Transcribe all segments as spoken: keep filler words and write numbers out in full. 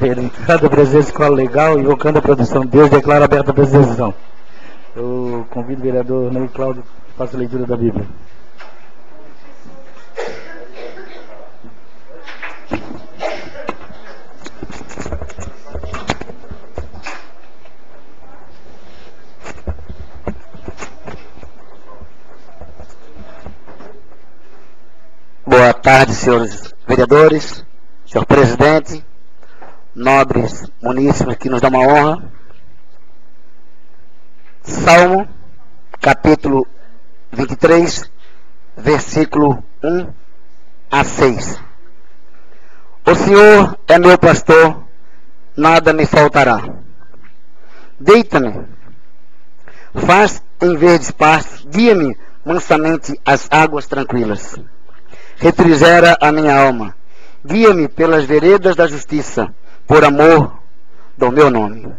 Verificada a presença da escola legal, invocando a produção de Deus, declara aberta a presença. Eu convido o vereador Ney Cláudio que faça a leitura da Bíblia. Boa tarde, senhores vereadores, senhor presidente, nobres munícipes que nos dão uma honra. Salmo, capítulo vinte e três, versículo um a seis. O Senhor é meu pastor, nada me faltará. Deita-me, faz em verdes pastos, guia-me mansamente às águas tranquilas. Refrigera a minha alma, guia-me pelas veredas da justiça, por amor do meu nome.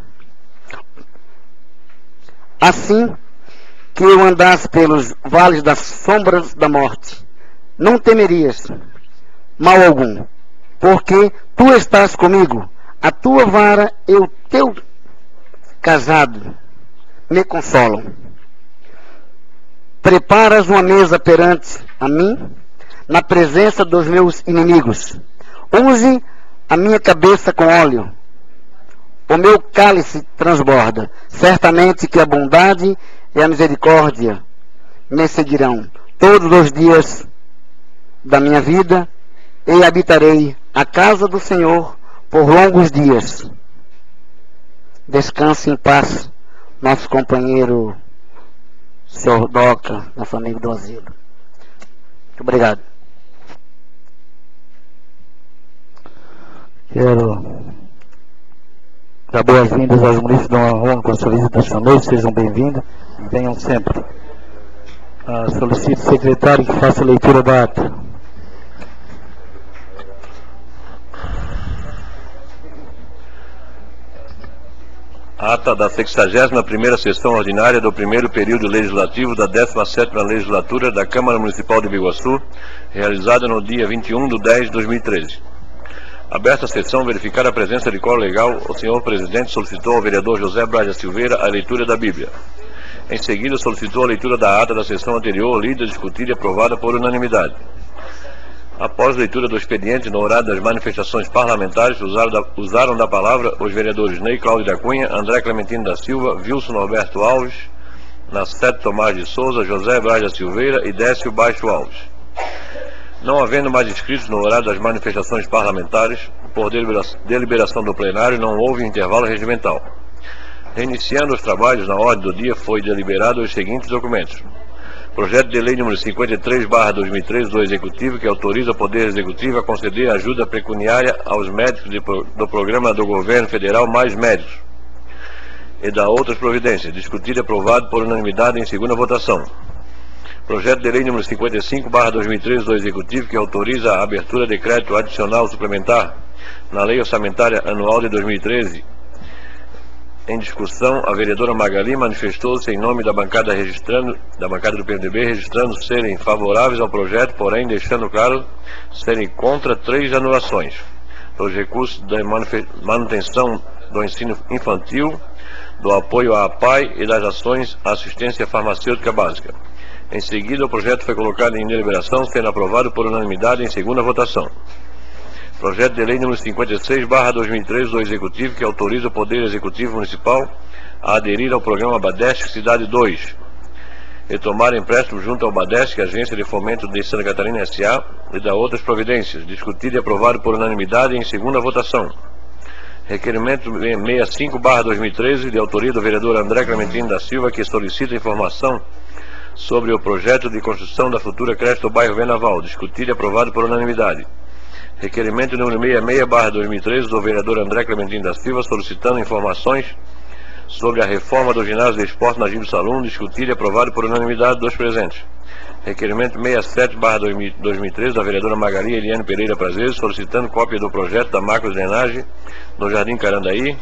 Assim que eu andasse pelos vales das sombras da morte, não temerias mal algum, porque tu estás comigo, a tua vara e o teu cajado me consolam. Preparas uma mesa perante a mim, na presença dos meus inimigos. Unge a minha cabeça com óleo, o meu cálice transborda. Certamente que a bondade e a misericórdia me seguirão todos os dias da minha vida, e habitarei a casa do Senhor por longos dias. Descanse em paz, nosso companheiro senhor Doca, da família do asilo. Muito obrigado. Quero dar boas-vindas aos munícipes da honra com a sua visita esta noite. Sejam bem-vindos e venham sempre. Ah, solicito o secretário que faça a leitura da ata. Ata da sexagésima primeira sessão ordinária do primeiro período legislativo da décima sétima legislatura da Câmara Municipal de Biguaçu, realizada no dia vinte e um de dez de dois mil e treze. Aberta a sessão, verificar a presença de quórum legal, o senhor presidente solicitou ao vereador José Braga Silveira a leitura da Bíblia. Em seguida, solicitou a leitura da ata da sessão anterior, lida, discutida e aprovada por unanimidade. Após a leitura do expediente, no horário das manifestações parlamentares, usaram da, usaram da palavra os vereadores Ney Cláudio da Cunha, André Clementino da Silva, Wilson Norberto Alves, Nacete Tomás de Souza, José Braga Silveira e Décio Baixo Alves. Não havendo mais inscritos no horário das manifestações parlamentares, por deliberação do plenário, não houve intervalo regimental. Reiniciando os trabalhos, na ordem do dia, foi deliberado os seguintes documentos. Projeto de lei número cinquenta e três barra dois mil e treze do Executivo, que autoriza o Poder Executivo a conceder ajuda pecuniária aos médicos de, do Programa do Governo Federal Mais Médicos e da outras providências, discutido e aprovado por unanimidade em segunda votação. Projeto de lei número cinquenta e cinco barra dois mil e treze do Executivo, que autoriza a abertura de crédito adicional suplementar na Lei Orçamentária Anual de dois mil e treze. Em discussão, a vereadora Magali manifestou-se em nome da bancada, registrando, da bancada do P M D B, registrando serem favoráveis ao projeto, porém deixando claro serem contra três anulações dos recursos da manutenção do ensino infantil, do apoio à A P A I e das ações à assistência farmacêutica básica. Em seguida, o projeto foi colocado em deliberação, sendo aprovado por unanimidade em segunda votação. Projeto de lei número cinquenta e seis barra dois mil e treze do Executivo, que autoriza o Poder Executivo Municipal a aderir ao programa Badesc Cidade dois e tomar empréstimo junto ao Badesc, Agência de Fomento de Santa Catarina S A, e da outras providências, discutido e aprovado por unanimidade em segunda votação. Requerimento sessenta e cinco barra dois mil e treze, de autoria do vereador André Clementino da Silva, que solicita informação sobre o projeto de construção da futura creche do bairro Venaval, discutido e aprovado por unanimidade. Requerimento número sessenta e seis barra dois mil e treze, do vereador André Clementino da Silva, solicitando informações sobre a reforma do ginásio de esporte na Gil Salum, discutido e aprovado por unanimidade dos presentes. Requerimento sessenta e sete barra dois mil e treze, da vereadora Magali Eliane Pereira Prazeres, solicitando cópia do projeto da macro-drenagem no Jardim Carandaí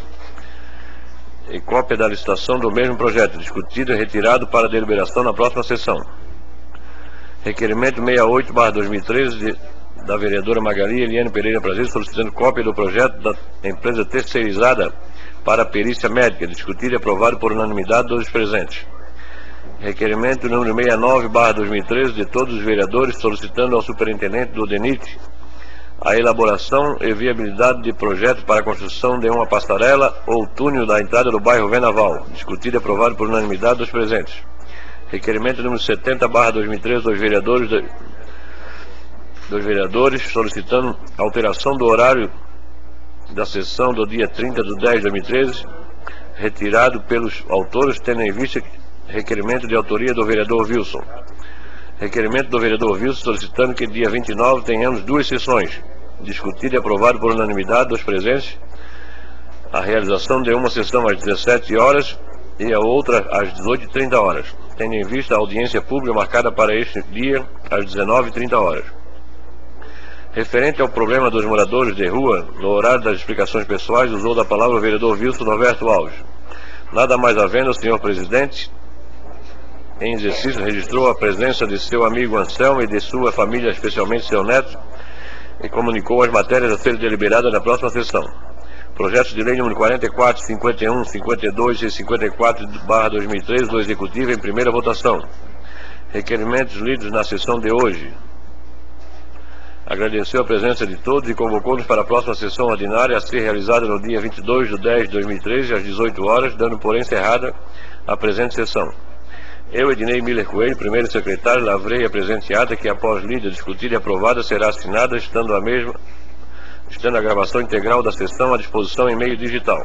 e cópia da licitação do mesmo projeto, discutido e retirado para deliberação na próxima sessão. Requerimento sessenta e oito barra dois mil e treze, de da vereadora Magali Eliane Pereira Prazer, solicitando cópia do projeto da empresa terceirizada para a perícia médica, discutido e aprovado por unanimidade dos presentes. Requerimento número sessenta e nove barra dois mil e treze de todos os vereadores, solicitando ao superintendente do DENIT a elaboração e viabilidade de projeto para a construção de uma passarela ou túnel da entrada do bairro Venaval, discutido e aprovado por unanimidade dos presentes. Requerimento número setenta barra dois mil e treze dos vereadores, de, dos vereadores solicitando alteração do horário da sessão do dia trinta de dez de dois mil e treze, retirado pelos autores, tendo em vista requerimento de autoria do vereador Wilson. Requerimento do vereador Wilson solicitando que dia vinte e nove tenhamos duas sessões, discutido e aprovado por unanimidade dos presentes, a realização de uma sessão às dezessete horas e a outra às dezoito e trinta horas, tendo em vista a audiência pública marcada para este dia às dezenove e trinta horas. Referente ao problema dos moradores de rua, no horário das explicações pessoais, usou da palavra o vereador Wilson Norberto Alves. Nada mais havendo, senhor presidente, em exercício, registrou a presença de seu amigo Anselmo e de sua família, especialmente seu neto, e comunicou as matérias a serem deliberadas na próxima sessão. Projetos de lei número quarenta e quatro, cinquenta e um, cinquenta e dois e cinquenta e quatro barra dois mil e treze do Executivo em primeira votação. Requerimentos lidos na sessão de hoje. Agradeceu a presença de todos e convocou-nos para a próxima sessão ordinária a ser realizada no dia vinte e dois de dez de dois mil e treze, às dezoito horas, dando por encerrada a presente sessão. Eu, Ednei Miller Coelho, primeiro secretário, lavrei a presente ata que, após lida, discutida e aprovada, será assinada, estando a mesma, estando a gravação integral da sessão à disposição em meio digital.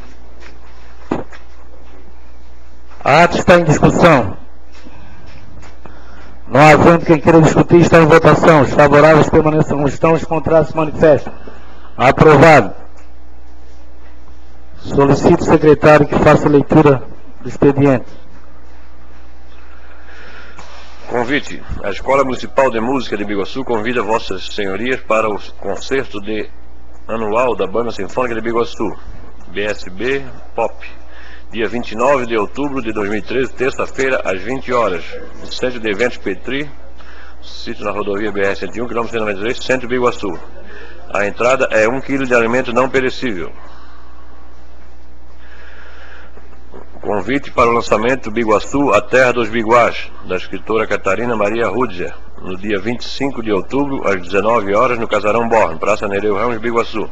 A ata está em discussão. Não havendo quem queira discutir, está em votação. Os favoráveis permaneçam como estão, os contrários se manifestam. Aprovado. Solicito o secretário que faça a leitura do expediente. Convite. A Escola Municipal de Música de Biguaçu convida vossas senhorias para o concerto de anual da Banda Sinfônica de Biguaçu, B S B Pop, dia vinte e nove de outubro de dois mil e treze, terça-feira, às vinte horas, no Centro de Eventos Petri, sítio na rodovia B R cento e um, quilômetro cento e noventa e três, Centro de Biguaçu. A entrada é um quilo de alimento não perecível. Convite para o lançamento Biguaçu, a Terra dos Biguás, da escritora Catarina Maria Rudzer, no dia vinte e cinco de outubro, às dezenove horas, no Casarão Born, Praça Nereu Ramos, Biguaçu.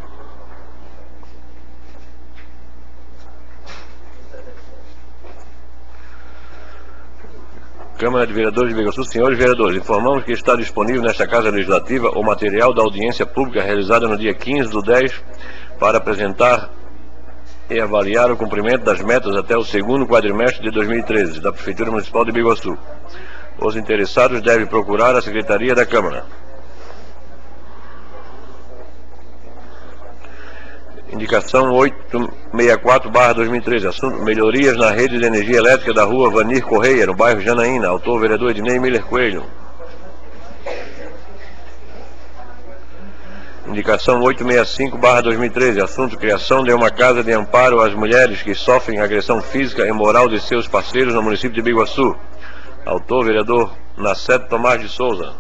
Câmara de Vereadores de Biguaçu. Senhores vereadores, informamos que está disponível nesta Casa Legislativa o material da audiência pública realizada no dia quinze do dez para apresentar e avaliar o cumprimento das metas até o segundo quadrimestre de dois mil e treze, da Prefeitura Municipal de Biguaçu. Os interessados devem procurar a Secretaria da Câmara. Indicação oitocentos e sessenta e quatro barra dois mil e treze, assunto melhorias na rede de energia elétrica da rua Vanir Correia, no bairro Janaína, autor vereador Ednei Miller Coelho. Indicação oitocentos e sessenta e cinco barra dois mil e treze, assunto criação de uma casa de amparo às mulheres que sofrem agressão física e moral de seus parceiros no município de Biguaçu. Autor vereador Naceto Tomás de Souza.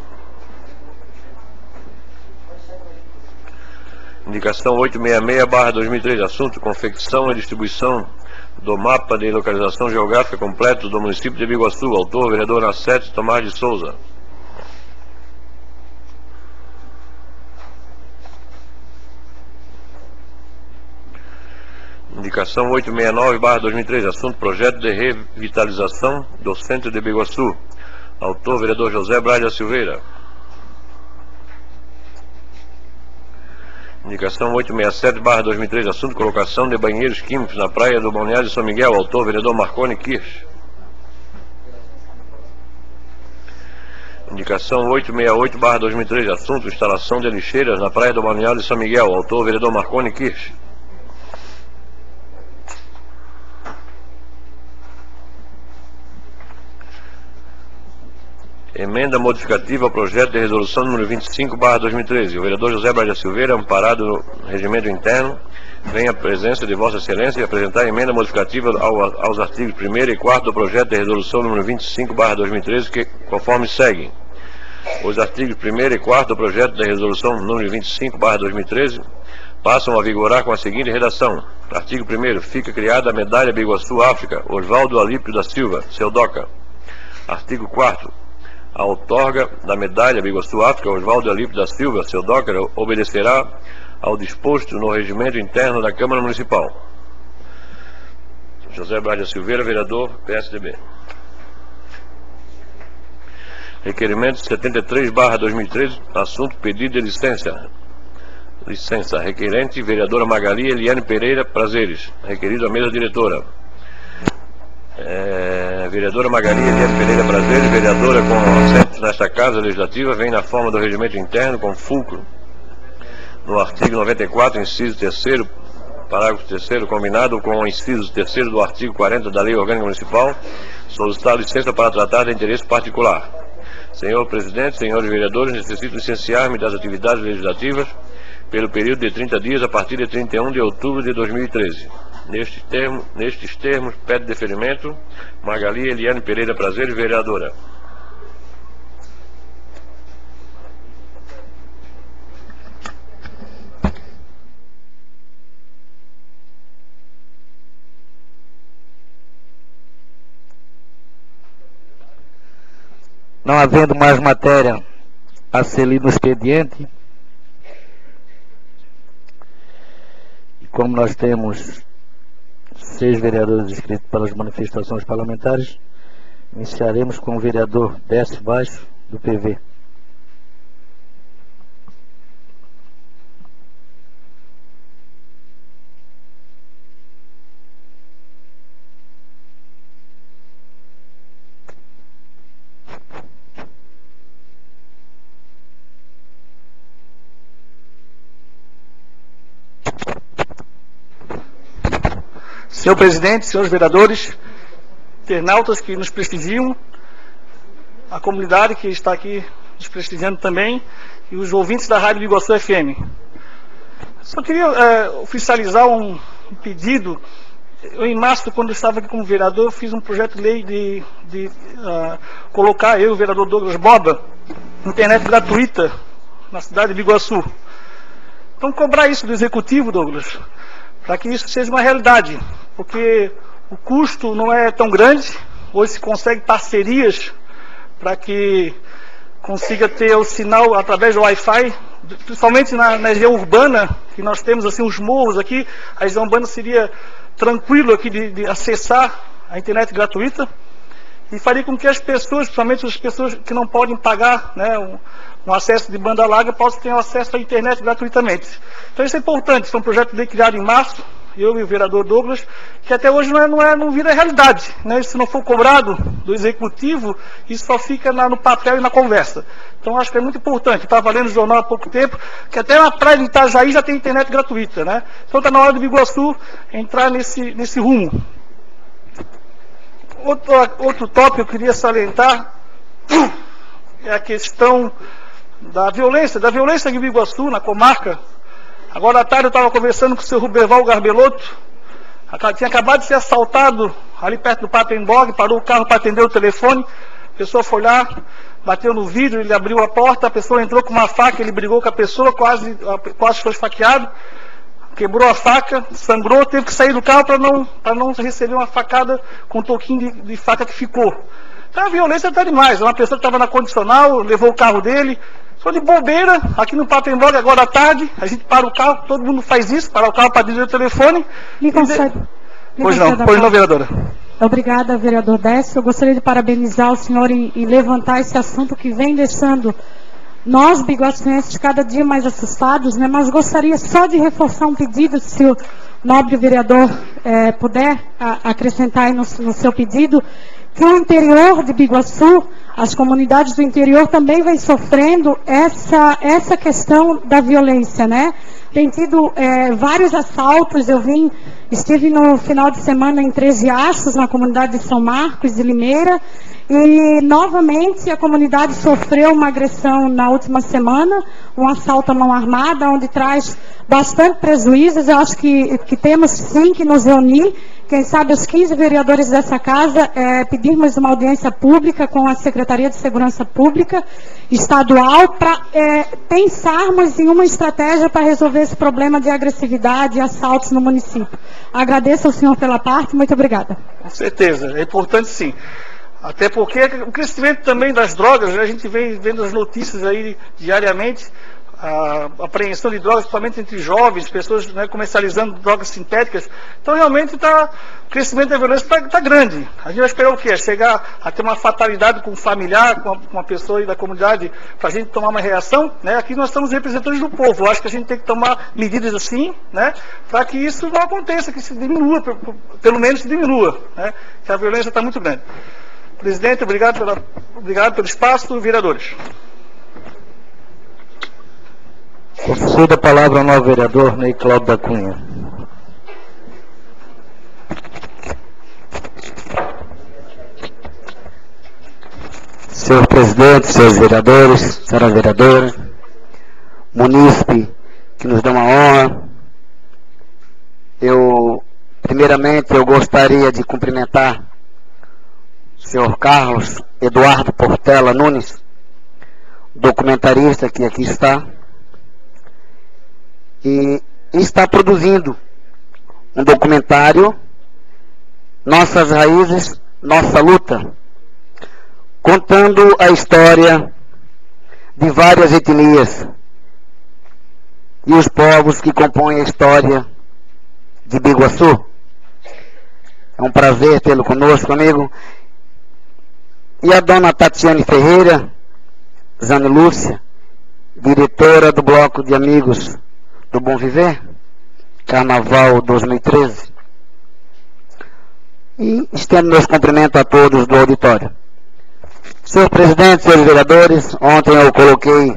Indicação oitocentos e sessenta e seis barra dois mil e treze, assunto confecção e distribuição do mapa de localização geográfica completo do município de Biguaçu. Autor vereador Naceto Tomás de Souza. Indicação oitocentos e sessenta e nove barra dois mil e treze, assunto projeto de revitalização do centro de Biguaçu. Autor vereador José Braga Silveira. Indicação oitocentos e sessenta e sete barra dois mil e treze, assunto colocação de banheiros químicos na praia do Balneário de São Miguel. Autor vereador Marconi Kirsch. Indicação oitocentos e sessenta e oito barra dois mil e treze, assunto instalação de lixeiras na praia do Balneário de São Miguel. Autor vereador Marconi Kirsch. Emenda modificativa ao projeto de resolução número vinte e cinco barra dois mil e treze. O vereador José Braga Silveira, amparado no regimento interno, vem à presença de Vossa Excelência e apresentar emenda modificativa ao, aos artigos primeiro e quarto do projeto de resolução número vinte e cinco barra dois mil e treze, que conforme segue. Os artigos primeiro e quarto do projeto da resolução número vinte e cinco barra dois mil e treze passam a vigorar com a seguinte redação. Artigo primeiro. Fica criada a medalha Biguaçu África Oswaldo Alípio da Silva, seu DOCA. Artigo quarto. A outorga da medalha Biguaçu África Oswaldo Alípio da Silva, seu DOCA, obedecerá ao disposto no regimento interno da Câmara Municipal. José Braga Silveira, vereador, P S D B. Requerimento setenta e três barra dois mil e treze, assunto pedido de licença. Licença. Requerente, vereadora Magali Eliane Pereira Prazeres. Requerido a mesa diretora. É, vereadora Magali Eliane Pereira Prazeres, vereadora com assentos nesta Casa Legislativa, vem na forma do regimento interno com fulcro no artigo noventa e quatro, inciso terceiro, parágrafo terceiro, combinado com o inciso terceiro do artigo quarenta da Lei Orgânica Municipal, solicitar licença para tratar de interesse particular. Senhor Presidente, senhores vereadores, necessito licenciar-me das atividades legislativas pelo período de trinta dias a partir de trinta e um de outubro de dois mil e treze. Neste termo, nestes termos, pede deferimento Magali Eliane Pereira Prazeres, vereadora. Não havendo mais matéria a ser lida no expediente, e como nós temos seis vereadores inscritos para as manifestações parlamentares, iniciaremos com o vereador Décio Baixo, do P V. Senhor Presidente, senhores vereadores, internautas que nos prestigiam, a comunidade que está aqui nos prestigiando também, e os ouvintes da Rádio Biguaçu F M. Só queria é, oficializar um, um pedido. Eu, em março, quando eu estava aqui como vereador, eu fiz um projeto de lei de, de uh, colocar, eu e o vereador Douglas Borba, internet gratuita na cidade de Biguaçu. Então, cobrar isso do Executivo, Douglas, para que isso seja uma realidade, porque o custo não é tão grande. Hoje se consegue parcerias para que consiga ter o sinal através do Wi-Fi, principalmente na, na região urbana, que nós temos assim os morros aqui. A região urbana seria tranquilo aqui de, de acessar a internet gratuita, e faria com que as pessoas, principalmente as pessoas que não podem pagar, né, um, um acesso de banda larga, possam ter acesso à internet gratuitamente. Então isso é importante. Isso é um projeto de lei criado em março, eu e o vereador Douglas, que até hoje não, é, não, é, não vira realidade, né? Se não for cobrado do Executivo, isso só fica na, no papel e na conversa. Então acho que é muito importante. Estava lendo o jornal há pouco tempo, que até na praia de Itajaí já tem internet gratuita, né? Então está na hora do Biguaçu entrar nesse, nesse rumo. Outro, outro tópico que eu queria salientar é a questão da violência, da violência de Biguaçu, na comarca. Agora à tarde eu estava conversando com o senhor Ruberval Garbelotto, tinha acabado de ser assaltado ali perto do Patemborg, parou o carro para atender o telefone, a pessoa foi lá, bateu no vidro, ele abriu a porta, a pessoa entrou com uma faca, ele brigou com a pessoa, quase, quase foi esfaqueado, quebrou a faca, sangrou, teve que sair do carro para não, para não receber uma facada com um toquinho de, de faca que ficou. Então a violência está demais. Uma pessoa que estava na condicional, levou o carro dele, só de bobeira, aqui no Patemborg agora à tarde, a gente para o carro, todo mundo faz isso, para o carro para atender o telefone. Me concede. De... Pois não, pois não, vereadora. Obrigada, vereador Décio. Eu gostaria de parabenizar o senhor em, em levantar esse assunto que vem deixando nós, biguaçuenses, cada dia mais assustados, né? Mas gostaria só de reforçar um pedido, se o nobre vereador eh, puder a, acrescentar aí no, no seu pedido, que o interior de Biguaçu, as comunidades do interior também vêm sofrendo essa, essa questão da violência, né? Tem tido eh, vários assaltos. Eu vim, estive no final de semana em Três Riachos, na comunidade de São Marcos e Limeira, e novamente a comunidade sofreu uma agressão na última semana, um assalto à mão armada, onde traz bastante prejuízos. Eu acho que, que temos sim que nos reunir quem sabe os quinze vereadores dessa casa, é, pedirmos uma audiência pública com a Secretaria de Segurança Pública Estadual para é, pensarmos em uma estratégia para resolver esse problema de agressividade e assaltos no município. Agradeço ao senhor pela parte, muito obrigada. Com certeza, é importante sim. Até porque o crescimento também das drogas, a gente vem vendo as notícias aí diariamente, a apreensão de drogas, principalmente entre jovens, pessoas, né, comercializando drogas sintéticas. Então, realmente, tá, o crescimento da violência está tá grande. A gente vai esperar o quê? Chegar a ter uma fatalidade com um familiar, com uma, com uma pessoa aí da comunidade, para a gente tomar uma reação, né? Aqui nós estamos representantes do povo. Eu acho que a gente tem que tomar medidas assim, né, para que isso não aconteça, que se diminua, pelo menos se diminua, né? Que a violência está muito grande. Presidente, obrigado, pela, obrigado pelo espaço, vereadores. Concedida a palavra ao novo vereador Ney Cláudio da Cunha. Senhor presidente, senhores vereadores, senhora vereadora, munícipe que nos dá uma honra, eu, primeiramente, eu gostaria de cumprimentar o senhor Carlos Eduardo Portela Nunes, documentarista que aqui está, e está produzindo um documentário, Nossas Raízes, Nossa Luta, contando a história de várias etnias e os povos que compõem a história de Biguaçu. É um prazer tê-lo conosco, amigo. E a dona Tatiane Ferreira, Zane Lúcia, diretora do Bloco de Amigos do Bom Viver, Carnaval dois mil e treze. E estendo meus cumprimentos a todos do auditório. Senhor presidente, senhores vereadores, ontem eu coloquei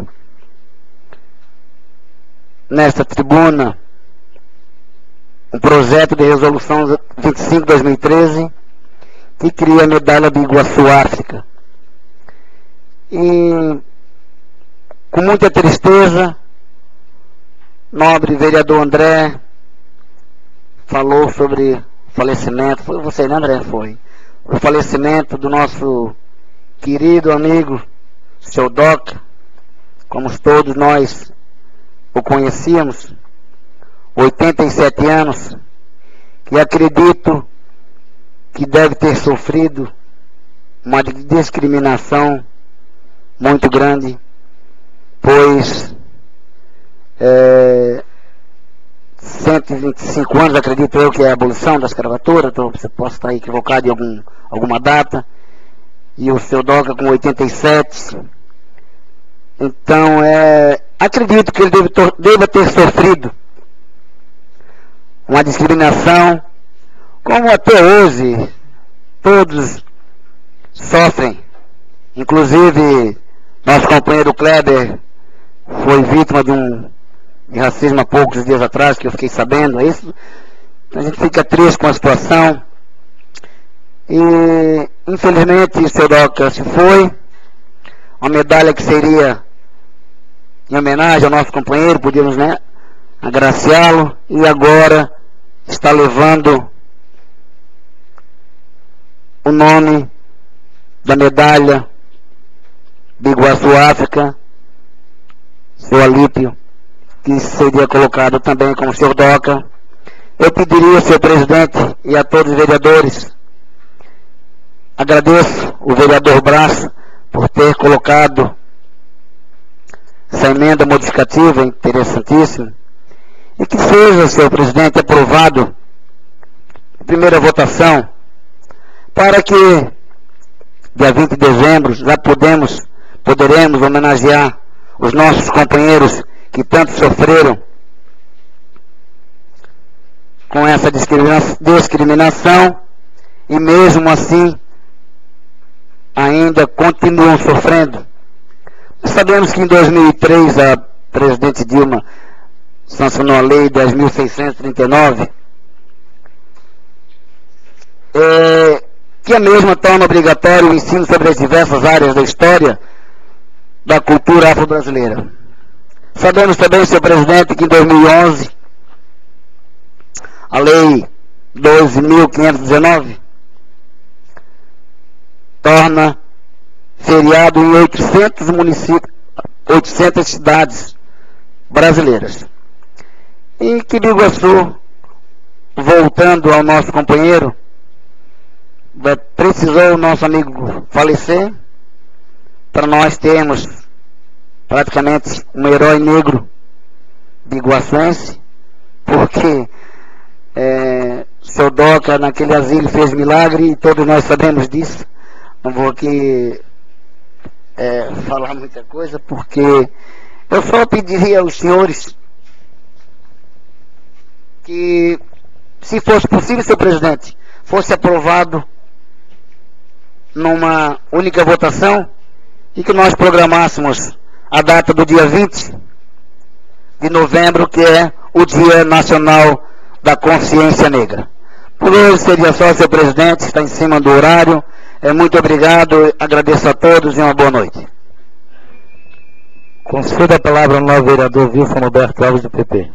nesta tribuna um projeto de resolução vinte e cinco de dois mil e treze que cria a medalha de Iguaçu África. E com muita tristeza, nobre vereador André falou sobre o falecimento, foi você, né, André? Foi. O falecimento do nosso querido amigo, seu Doca, como todos nós o conhecíamos, oitenta e sete anos, que acredito que deve ter sofrido uma discriminação muito grande, pois é, cento e vinte e cinco anos, acredito eu, que é a abolição da escravatura, então você pode estar equivocado em algum, alguma data, e o seu Doca com oitenta e sete. Então, é, acredito que ele deve, deva ter sofrido uma discriminação, como até hoje todos sofrem. Inclusive, nosso companheiro Kleber foi vítima de um de racismo há poucos dias atrás, que eu fiquei sabendo. É isso. A gente fica triste com a situação. E, infelizmente, o seu Doca se foi. Uma medalha que seria em homenagem ao nosso companheiro, podíamos, né, agraciá-lo, e agora está levando o nome da medalha de Iguaçu África, seu Alípio, que seria colocado também como senhor Doca. Eu pediria, senhor presidente, e a todos os vereadores, agradeço o vereador Brás por ter colocado essa emenda modificativa, interessantíssima, e que seja, senhor presidente, aprovado a primeira votação, para que dia vinte de dezembro já podemos, poderemos homenagear os nossos companheiros que tanto sofreram com essa discriminação e mesmo assim ainda continuam sofrendo. Nós sabemos que em dois mil e três a presidente Dilma sancionou a lei dez mil seiscentos e trinta e nove, é, que a mesma torna obrigatório o ensino sobre as diversas áreas da história da cultura afro-brasileira. Sabemos também, senhor presidente, que em dois mil e onze a lei doze mil quinhentos e dezenove, torna feriado em oitocentos municípios, oitocentas cidades brasileiras. E que Biguaçu, voltando ao nosso companheiro, precisou o nosso amigo falecer para nós termos praticamente um herói negro biguaçuense, porque é, seu Doca naquele asilo fez milagre e todos nós sabemos disso. Não vou aqui é, falar muita coisa, porque eu só pediria aos senhores que, se fosse possível, senhor presidente, fosse aprovado numa única votação e que nós programássemos a data do dia vinte de novembro, que é o Dia Nacional da Consciência Negra. Por hoje seria só, senhor presidente, está em cima do horário. É, muito obrigado, agradeço a todos e uma boa noite. Concedo a palavra ao novo vereador Wilson Roberto Alves, do P P.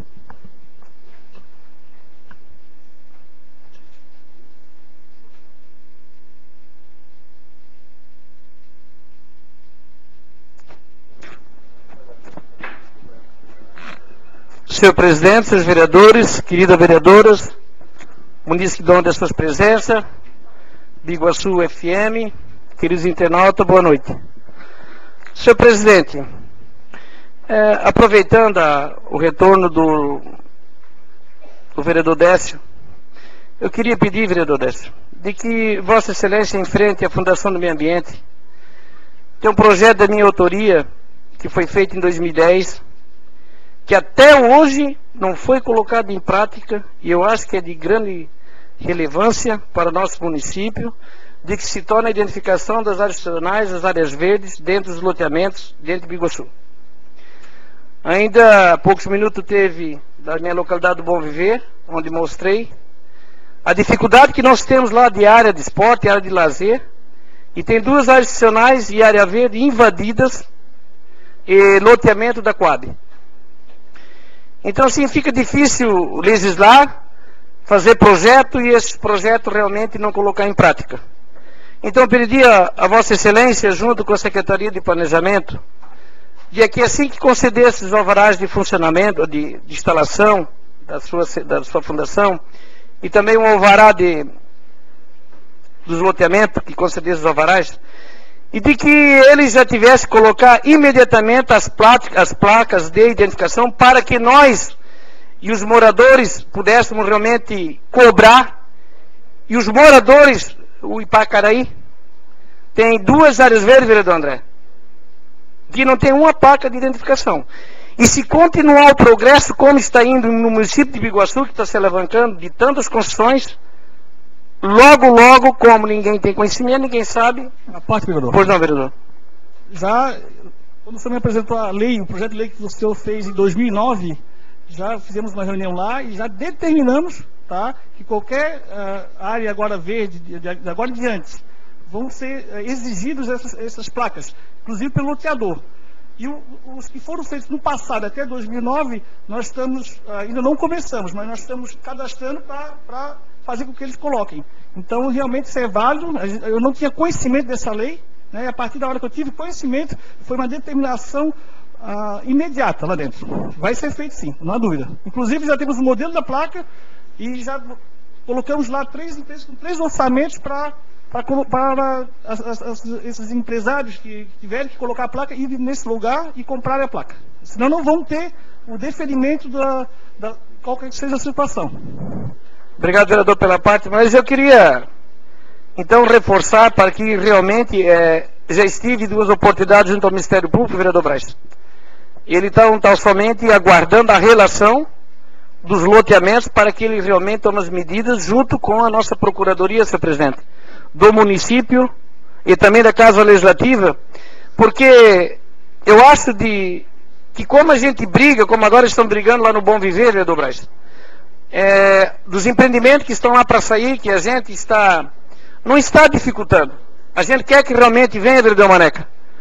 Senhor presidente, senhores vereadores, queridas vereadoras, munícipes das suas presenças, Biguaçu F M, queridos internautas, boa noite. Senhor presidente, é, aproveitando a, o retorno do, do vereador Décio, eu queria pedir, vereador Décio, de que Vossa Excelência enfrente a Fundação do Meio Ambiente. Tem um projeto da minha autoria, que foi feito em dois mil e dez, que até hoje não foi colocado em prática, e eu acho que é de grande relevância para o nosso município, de que se torna a identificação das áreas nacionais, das áreas verdes, dentro dos loteamentos, dentro de Biguaçu. Ainda há poucos minutos teve da minha localidade do Bom Viver, onde mostrei a dificuldade que nós temos lá de área de esporte e área de lazer, e tem duas áreas nacionais e área verde invadidas, e loteamento da Coab. Então, assim, fica difícil legislar, fazer projeto e esse projeto realmente não colocar em prática. Então, eu pediria a Vossa Excelência, junto com a Secretaria de Planejamento, de que assim que concedesse os alvarás de funcionamento, de, de instalação da sua, da sua fundação, e também um alvará de, dos loteamentos, que concedesse os alvarás, e de que ele já tivesse que colocar imediatamente as, placas, as placas de identificação para que nós e os moradores pudéssemos realmente cobrar. E os moradores, o Ipacaraí, tem duas áreas verdes, vereador André, que não tem uma placa de identificação. E se continuar o progresso como está indo no município de Biguaçu, que está se alavancando de tantas construções, logo, logo, como ninguém tem conhecimento, ninguém sabe. A parte, vereador. Pois não, vereador. Já, quando o senhor me apresentou a lei, o projeto de lei que o senhor fez em dois mil e nove, já fizemos uma reunião lá e já determinamos, tá, que qualquer uh, área agora verde, de, de, de agora em diante, vão ser uh, exigidas essas, essas placas, inclusive pelo loteador. E o, os que foram feitos no passado, até dois mil e nove, nós estamos, uh, ainda não começamos, mas nós estamos cadastrando para fazer com que eles coloquem. Então, realmente, isso é válido. Eu não tinha conhecimento dessa lei, né, e a partir da hora que eu tive conhecimento, foi uma determinação uh, imediata lá dentro. Vai ser feito sim, não há dúvida. Inclusive, já temos o modelo da placa e já colocamos lá três empresas com três orçamentos para para as, as, as, esses empresários que tiverem que colocar a placa, ir nesse lugar e comprar a placa. Senão não vão ter o deferimento da, da qualquer que seja a situação. Obrigado, vereador, pela parte, mas eu queria, então, reforçar para que realmente, é, já estive duas oportunidades junto ao Ministério Público, vereador Braz. Ele está um, tá somente aguardando a relação dos loteamentos para que ele realmente tome as medidas junto com a nossa Procuradoria, senhor presidente, do município e também da Casa Legislativa, porque eu acho de, que como a gente briga, como agora estão brigando lá no Bom Viver, vereador Braz, É, dos empreendimentos que estão lá para sair, que a gente está, não está dificultando. A gente quer que realmente venha, vereador Maneca,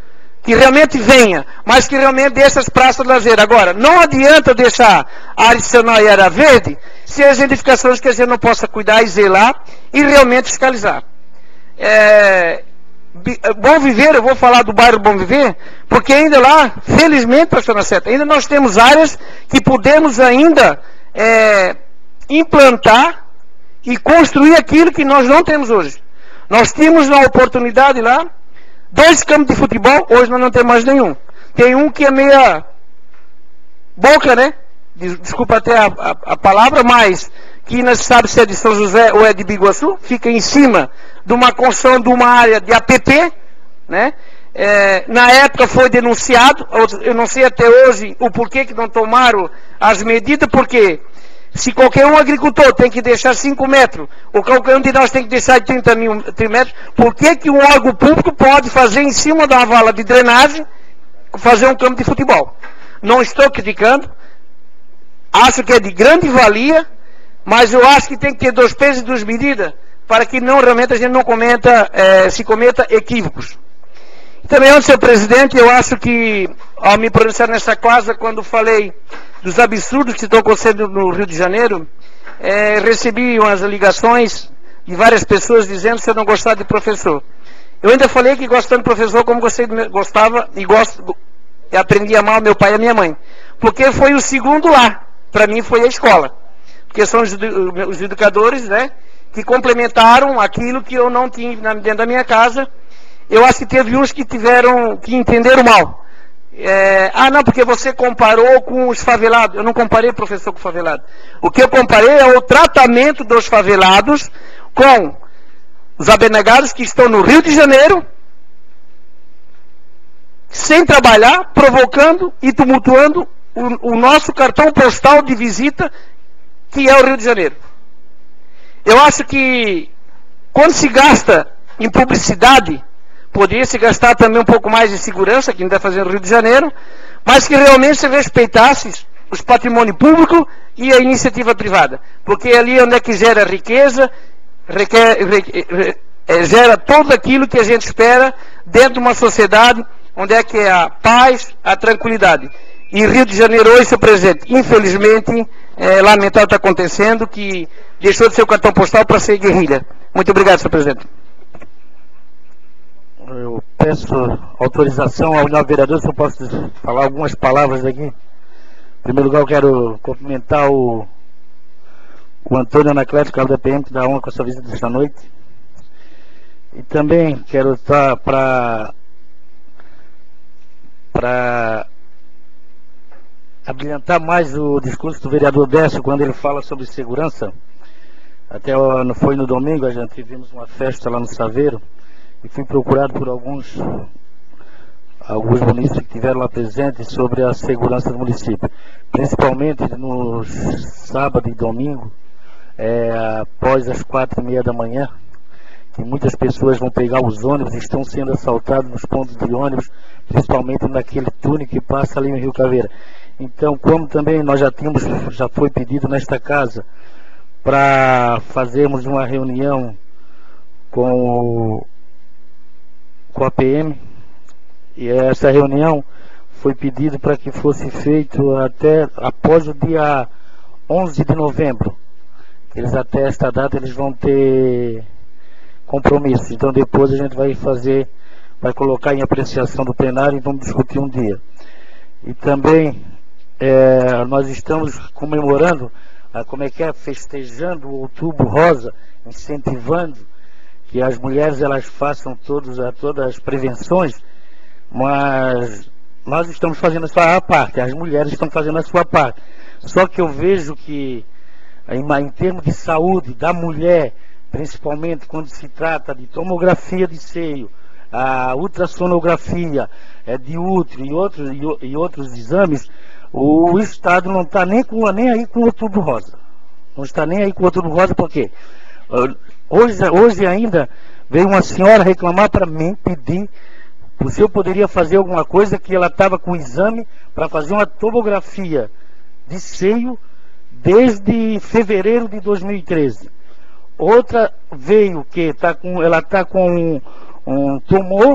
que realmente venha, mas que realmente deixe as praças de lazer. Agora, não adianta deixar a área adicional e a área verde se as edificações que a gente não possa cuidar e zelar e realmente fiscalizar. É, Bom Viver, eu vou falar do bairro Bom Viver, porque ainda lá, felizmente, pastor Naceto, ainda nós temos áreas que podemos ainda é, implantar e construir aquilo que nós não temos hoje. Nós tínhamos uma oportunidade lá, dois campos de futebol, hoje nós não temos mais nenhum. Tem um que é meia boca, né? Desculpa até a, a, a palavra, mas que não se sabe se é de São José ou é de Biguaçu, fica em cima de uma construção de uma área de A P P, né? É, na época foi denunciado, eu não sei até hoje o porquê que não tomaram as medidas, porque se qualquer um agricultor tem que deixar cinco metros, ou qualquer um de nós tem que deixar trinta mil metros, por que que um órgão público pode fazer em cima de uma vala de drenagem, fazer um campo de futebol? Não estou criticando, acho que é de grande valia, mas eu acho que tem que ter dois pesos e duas medidas, para que não realmente a gente não cometa, é, se cometa equívocos. Também, antes, senhor presidente, eu acho que, ao me pronunciar nessa casa, quando falei dos absurdos que estão acontecendo no Rio de Janeiro, é, recebi umas ligações de várias pessoas dizendo se eu não gostava de professor. Eu ainda falei que gostando de professor como gostei de, gostava e gosto, e aprendi a amar meu pai e a minha mãe. Porque foi o segundo lá, para mim foi a escola. Porque são os, os educadores, né, que complementaram aquilo que eu não tinha dentro da minha casa. Eu acho que teve uns que tiveram, que entenderam mal. É, ah, não, porque você comparou com os favelados. Eu não comparei professor com favelado. O que eu comparei é o tratamento dos favelados com os abnegados que estão no Rio de Janeiro, sem trabalhar, provocando e tumultuando o, o nosso cartão postal de visita, que é o Rio de Janeiro. Eu acho que quando se gasta em publicidade, poderia se gastar também um pouco mais de segurança, que ainda está fazendo no Rio de Janeiro, mas que realmente se respeitasse os patrimônios públicos e a iniciativa privada. Porque ali é onde é que gera riqueza, requer, requer, gera tudo aquilo que a gente espera dentro de uma sociedade onde é que é a paz, a tranquilidade. E Rio de Janeiro hoje, seu presidente, infelizmente, é lamentável está acontecendo, que deixou de ser o cartão postal para ser guerrilha. Muito obrigado, senhor presidente. Eu peço autorização ao senhor vereador, se eu posso falar algumas palavras aqui. Em primeiro lugar, eu quero cumprimentar o, o Antônio Anacleto, cabo da P M, que dá honra com a sua visita esta noite. E também quero estar para para abrilhantar mais o discurso do vereador Décio, quando ele fala sobre segurança. Até foi no domingo, a gente tivemos uma festa lá no Saveiro, e fui procurado por alguns alguns munícipes que estiveram lá presentes sobre a segurança do município, principalmente no sábado e domingo, é, após as quatro e meia da manhã, que muitas pessoas vão pegar os ônibus e estão sendo assaltados nos pontos de ônibus, principalmente naquele túnel que passa ali no Rio Caveira. Então, como também nós já tínhamos, já foi pedido nesta casa para fazermos uma reunião com o com a P M, e essa reunião foi pedido para que fosse feito até após o dia onze de novembro. Eles até esta data eles vão ter compromissos, então depois a gente vai fazer, vai colocar em apreciação do plenário e vamos discutir um dia. E também é, nós estamos comemorando, a, como é que é, festejando o Outubro Rosa, incentivando que as mulheres elas façam todos, todas as prevenções, mas nós estamos fazendo a sua parte, as mulheres estão fazendo a sua parte. Só que eu vejo que, em, em termos de saúde da mulher, principalmente quando se trata de tomografia de seio, a ultrassonografia é, de útero e outros, e, e outros exames, o Estado não está nem, com, nem aí com o Outubro Rosa. Não está nem aí com o Outubro Rosa, por quê? Hoje, hoje ainda veio uma senhora reclamar para mim, pedir se eu poderia fazer alguma coisa, que ela estava com exame para fazer uma tomografia de seio desde fevereiro de dois mil e treze. Outra veio que tá com, ela está com um, um tumor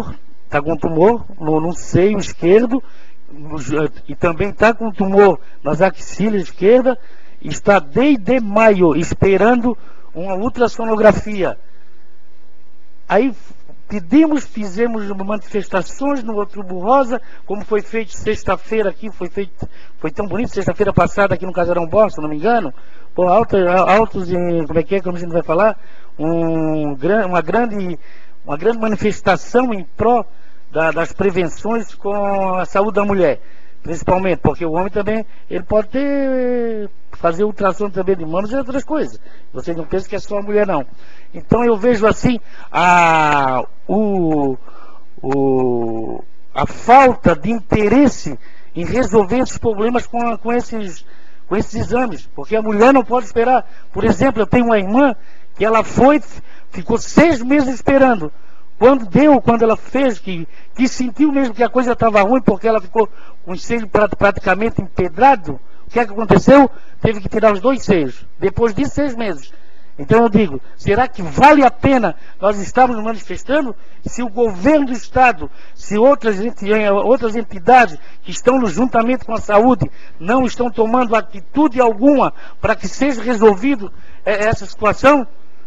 está com tumor no, no seio esquerdo, no, e também está com tumor nas axilas esquerda, está desde maio esperando uma ultrassonografia. Aí pedimos, fizemos manifestações no Outubro Rosa, como foi feito sexta-feira aqui, foi feito, foi tão bonito, sexta-feira passada aqui no Casarão Bossa, se não me engano, pô, altos, altos em, como é que é, como a gente vai falar, um, uma, grande, uma grande manifestação em pró da, das prevenções com a saúde da mulher, principalmente, porque o homem também, ele pode ter, fazer ultrassom também de mamas e outras coisas, vocês não pensam que é só a mulher não. Então eu vejo assim a, o, o, a falta de interesse em resolver esses problemas com, com, esses, com esses exames, porque a mulher não pode esperar. Por exemplo, eu tenho uma irmã que ela foi, ficou seis meses esperando. Quando deu, quando ela fez, que, que sentiu mesmo que a coisa estava ruim, porque ela ficou com os seios praticamente empedrado, o que é que aconteceu? Teve que tirar os dois seios, depois de seis meses. Então eu digo, será que vale a pena nós estarmos manifestando se o governo do Estado, se outras, outras entidades que estão no juntamento com a saúde não estão tomando atitude alguma para que seja resolvido essa situação?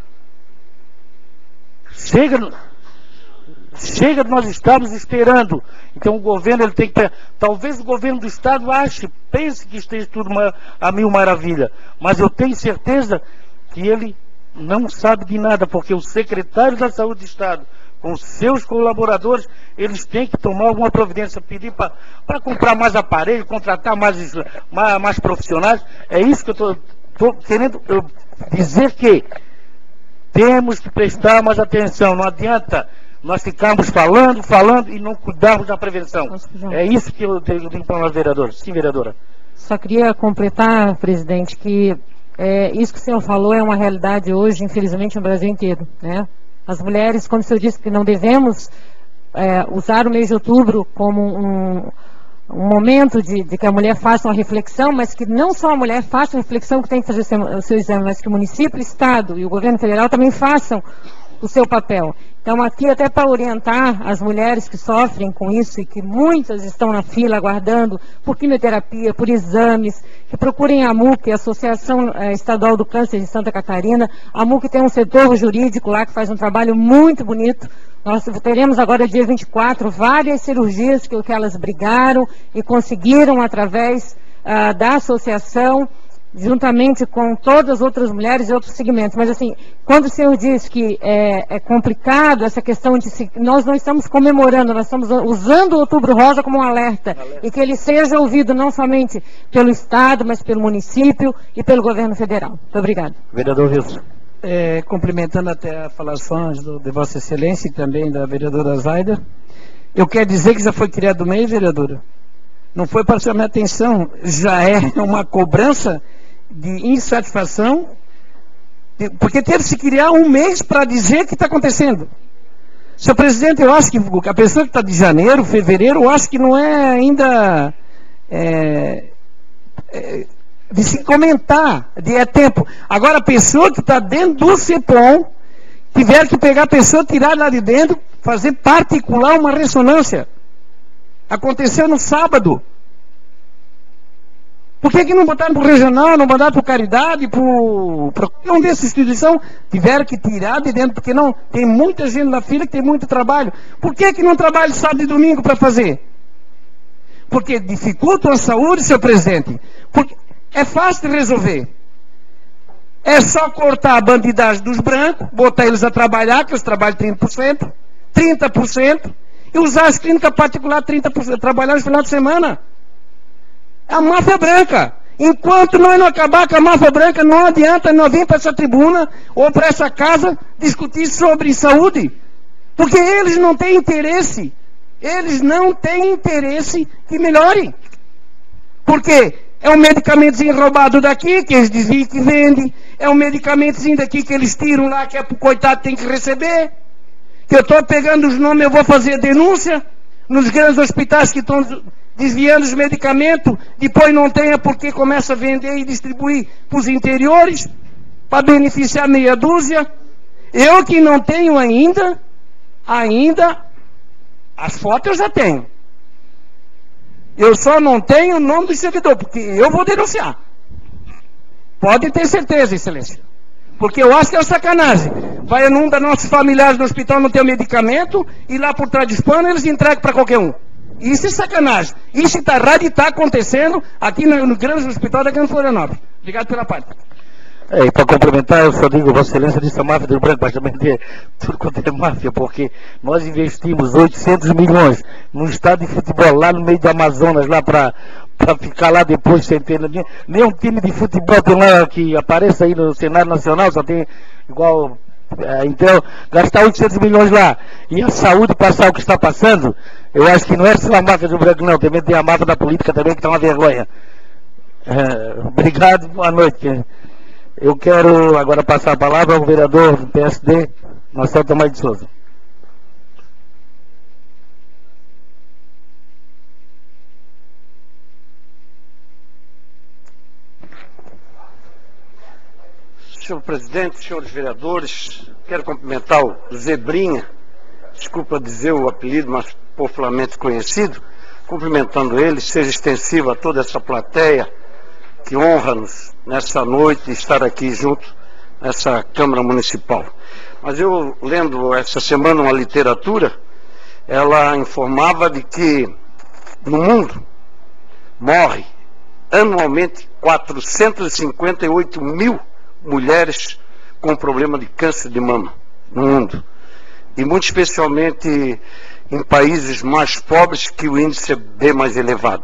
Chega, chega de nós estarmos esperando. Então o governo ele tem que... Talvez o governo do Estado ache, pense que esteja tudo uma, a mil maravilha, mas eu tenho certeza que ele não sabe de nada, porque o secretário da Saúde do Estado, com os seus colaboradores, eles têm que tomar alguma providência, pedir para comprar mais aparelho, contratar mais, mais, mais profissionais. É isso que eu estou querendo eu, dizer, que temos que prestar mais atenção. Não adianta nós ficarmos falando, falando e não cuidarmos da prevenção. É isso que eu digo para nós, vereadores. Sim, vereadora. Só queria completar, presidente, que É, isso que o senhor falou é uma realidade hoje, infelizmente, no Brasil inteiro, né? As mulheres, quando o senhor disse que não devemos é, usar o mês de outubro como um, um momento de, de que a mulher faça uma reflexão, mas que não só a mulher faça a reflexão que tem que fazer o seu exame, mas que o município, o Estado e o governo federal também façam o seu papel. Então, aqui até para orientar as mulheres que sofrem com isso e que muitas estão na fila aguardando por quimioterapia, por exames, que procurem a AMUC, a Associação Estadual do Câncer de Santa Catarina. A AMUC tem um setor jurídico lá que faz um trabalho muito bonito. Nós teremos agora, dia vinte e quatro, várias cirurgias que, que elas brigaram e conseguiram através uh, da associação, juntamente com todas as outras mulheres e outros segmentos. Mas assim, quando o senhor diz que é, é complicado essa questão de se, nós não estamos comemorando, nós estamos usando o Outubro Rosa como um alerta, alerta, e que ele seja ouvido não somente pelo Estado, mas pelo município e pelo governo federal. Muito obrigado. Vereador Wilson. É, complementando até as falações do, de Vossa Excelência e também da vereadora Zaida, eu quero dizer que já foi criado o mês, vereadora. Não foi para chamar a atenção, já é uma cobrança de insatisfação, de, porque teve que se criar um mês para dizer o que está acontecendo. Senhor presidente, eu acho que a pessoa que está de janeiro, fevereiro, eu acho que não é ainda é, é, de se comentar, de é tempo. Agora a pessoa que está dentro do CEPOM, tiver que pegar a pessoa, tirar lá de dentro, fazer particular uma ressonância. Aconteceu no sábado. Por que que não botaram para o regional, não botaram para o Caridade, para qualquer um dessas instituições? Tiveram que tirar de dentro, porque não, tem muita gente na fila que tem muito trabalho. Por que que não trabalha sábado e domingo para fazer? Porque dificultam a saúde, senhor presidente. Porque é fácil de resolver. É só cortar a bandidagem dos brancos, botar eles a trabalhar, que eles trabalham trinta por cento, trinta por cento, e usar as clínicas particulares trinta por cento, trabalhar no final de semana. A máfia branca. Enquanto nós não acabar com a máfia branca, não adianta nós vir para essa tribuna ou para essa casa discutir sobre saúde. Porque eles não têm interesse. Eles não têm interesse que melhore. Porque é um medicamentozinho roubado daqui, que eles desviam que vendem. É um medicamentozinho daqui que eles tiram lá, que é pro coitado tem que receber. Que eu estou pegando os nomes, eu vou fazer denúncia nos grandes hospitais que estão desviando os medicamentos, depois não tenha porque começa a vender e distribuir para os interiores, para beneficiar meia dúzia. Eu que não tenho ainda, ainda As fotos eu já tenho. Eu só não tenho o nome do servidor, porque eu vou denunciar. Pode ter certeza, excelência. Porque eu acho que é uma sacanagem. Vai num dos nossos familiares no hospital, não tem o medicamento, e lá por trás dos panos eles entregam para qualquer um. Isso é sacanagem. Isso está errado e está acontecendo aqui no, no grande hospital da Grande Florianópolis. Obrigado pela parte. É, e para complementar, eu só digo, Vossa Excelência disse a máfia do Branco, mas também tem tudo quanto é máfia, porque nós investimos oitocentos milhões num estado de futebol lá no meio do Amazonas, lá para ficar lá depois sem ter nem, nem um time de futebol tem lá que apareça aí no cenário nacional, só tem igual. É, então, gastar oitocentos milhões lá e a saúde passar o que está passando, eu acho que não é só a máfia do Branco, não, também tem a máfia da política também, que está uma vergonha. É, obrigado, boa noite. Eu quero agora passar a palavra ao vereador do P S D, Marcelo Tomás de Souza. Senhor presidente, senhores vereadores, quero cumprimentar o Zebrinha, desculpa dizer o apelido, mas popularmente conhecido, cumprimentando ele, seja extensivo a toda essa plateia que honra-nos nessa noite estar aqui junto nessa Câmara Municipal. Mas eu, lendo essa semana uma literatura, ela informava de que no mundo morre anualmente quatrocentos e cinquenta e oito mil mulheres com problema de câncer de mama no mundo. E muito especialmente em países mais pobres, que o índice é bem mais elevado.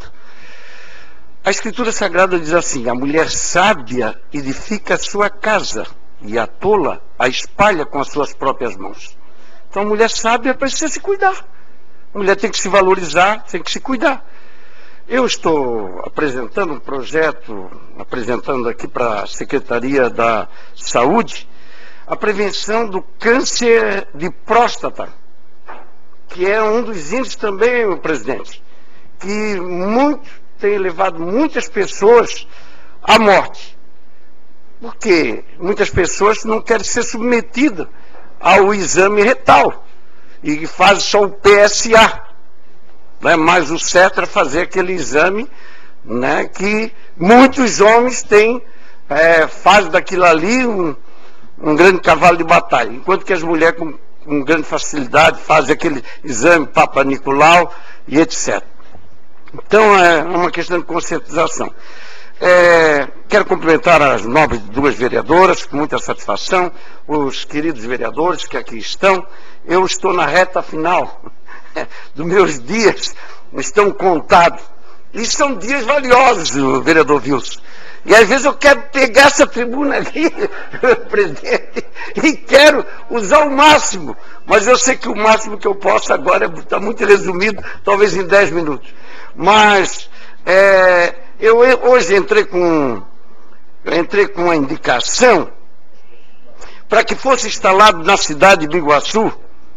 A Escritura Sagrada diz assim: a mulher sábia edifica a sua casa, e a tola a espalha com as suas próprias mãos. Então a mulher sábia precisa se cuidar. A mulher tem que se valorizar, tem que se cuidar. Eu estou apresentando um projeto, apresentando aqui para a Secretaria da Saúde, a prevenção do câncer de próstata, que é um dos índices também, presidente, que muito, tem levado muitas pessoas à morte. Porque muitas pessoas não querem ser submetidas ao exame retal e fazem só o P S A. Né? Mas o certo é fazer aquele exame, né, que muitos homens têm, é, fazem daquilo ali um, um grande cavalo de batalha, enquanto que as mulheres com, com grande facilidade fazem aquele exame Papa Nicolau e etcétera. Então é uma questão de conscientização. É, quero cumprimentar as nobres duas vereadoras com muita satisfação, os queridos vereadores que aqui estão. Eu estou na reta final dos meus dias, estão contados. E são dias valiosos, vereador Wilson. E às vezes eu quero pegar essa tribuna aqui, presidente, e quero usar o máximo. Mas eu sei que o máximo que eu posso agora está muito resumido, talvez em dez minutos. Mas é, eu hoje entrei com, eu entrei com uma indicação para que fosse instalado na cidade de Biguaçu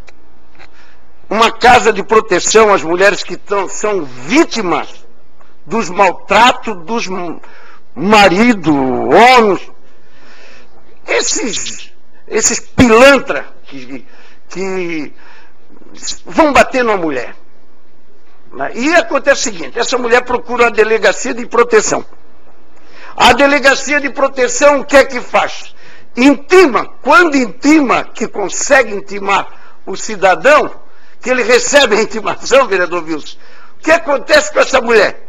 uma casa de proteção às mulheres que tão, são vítimas dos maltratos dos maridos, homens, esses, esses pilantras que, que vão bater numa mulher. E acontece o seguinte: essa mulher procura a delegacia de proteção. A delegacia de proteção, o que é que faz? Intima. Quando intima, que consegue intimar o cidadão, que ele recebe a intimação, vereador Wilson, o que acontece com essa mulher?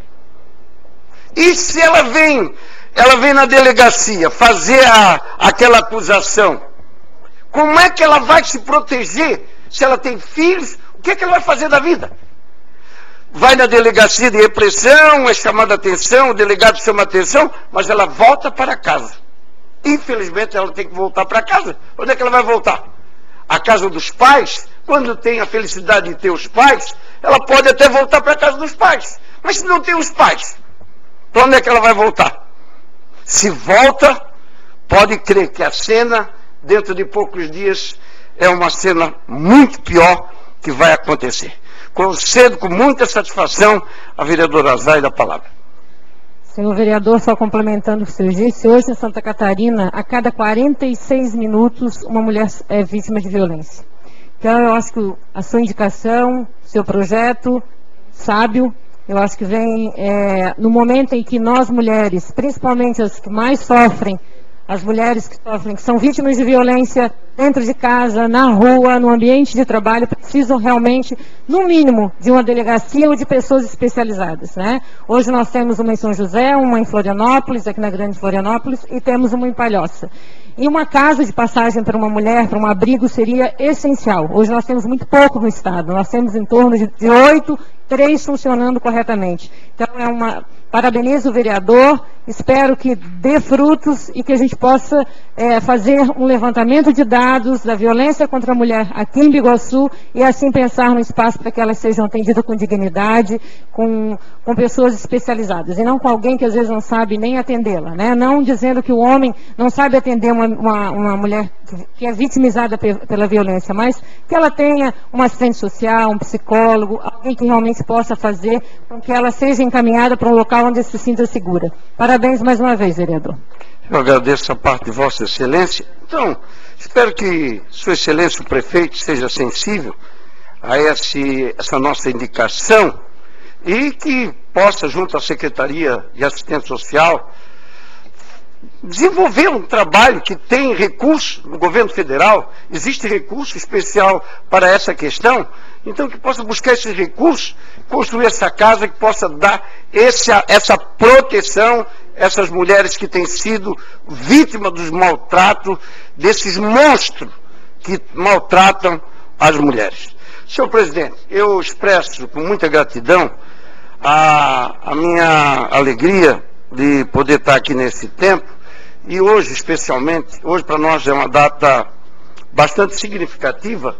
E se ela vem, ela vem na delegacia fazer a, aquela acusação, como é que ela vai se proteger? Se ela tem filhos, o que é que ela vai fazer da vida? Vai na delegacia de repressão, é chamada a atenção, o delegado chama a atenção, mas ela volta para casa. Infelizmente ela tem que voltar para casa. Onde é que ela vai voltar? A casa dos pais? Quando tem a felicidade de ter os pais, ela pode até voltar para a casa dos pais. Mas se não tem os pais, para onde é que ela vai voltar? Se volta, pode crer que a cena, dentro de poucos dias, é uma cena muito pior que vai acontecer. Concedo com muita satisfação a vereadora Zaida a palavra. Senhor vereador, só complementando o que o senhor disse, hoje em Santa Catarina, a cada quarenta e seis minutos, uma mulher é vítima de violência. Então, eu acho que a sua indicação, seu projeto, sábio, eu acho que vem é, no momento em que nós mulheres, principalmente as que mais sofrem, as mulheres que sofrem, que são vítimas de violência dentro de casa, na rua, no ambiente de trabalho, precisam realmente, no mínimo, de uma delegacia ou de pessoas especializadas, né? Hoje nós temos uma em São José, uma em Florianópolis, aqui na Grande Florianópolis, e temos uma em Palhoça. E uma casa de passagem para uma mulher, para um abrigo, seria essencial. Hoje nós temos muito pouco no Estado, nós temos em torno de oito, três funcionando corretamente. Então, é uma... parabenizo o vereador, espero que dê frutos e que a gente possa é, fazer um levantamento de dados da violência contra a mulher aqui em Biguaçu e assim pensar no espaço para que elas sejam atendidas com dignidade, com, com pessoas especializadas, e não com alguém que às vezes não sabe nem atendê-la, né? Não dizendo que o homem não sabe atender uma, uma, uma mulher que é vitimizada pe pela violência, mas que ela tenha um assistente social, um psicólogo, alguém que realmente possa fazer com que ela seja encaminhada para um local onde se sinta segura. Parabéns mais uma vez, vereador. Eu agradeço a parte de Vossa Excelência. Então, espero que Sua Excelência, o prefeito, seja sensível a esse, essa nossa indicação e que possa, junto à Secretaria de Assistência Social, desenvolver um trabalho que tem recurso no governo federal, existe recurso especial para essa questão, então que possa buscar esses recursos, construir essa casa que possa dar esse, essa proteção a essas mulheres que têm sido vítimas dos maltratos desses monstros que maltratam as mulheres. Senhor presidente, eu expresso com muita gratidão a, a minha alegria de poder estar aqui nesse tempo, e hoje especialmente, hoje para nós é uma data bastante significativa,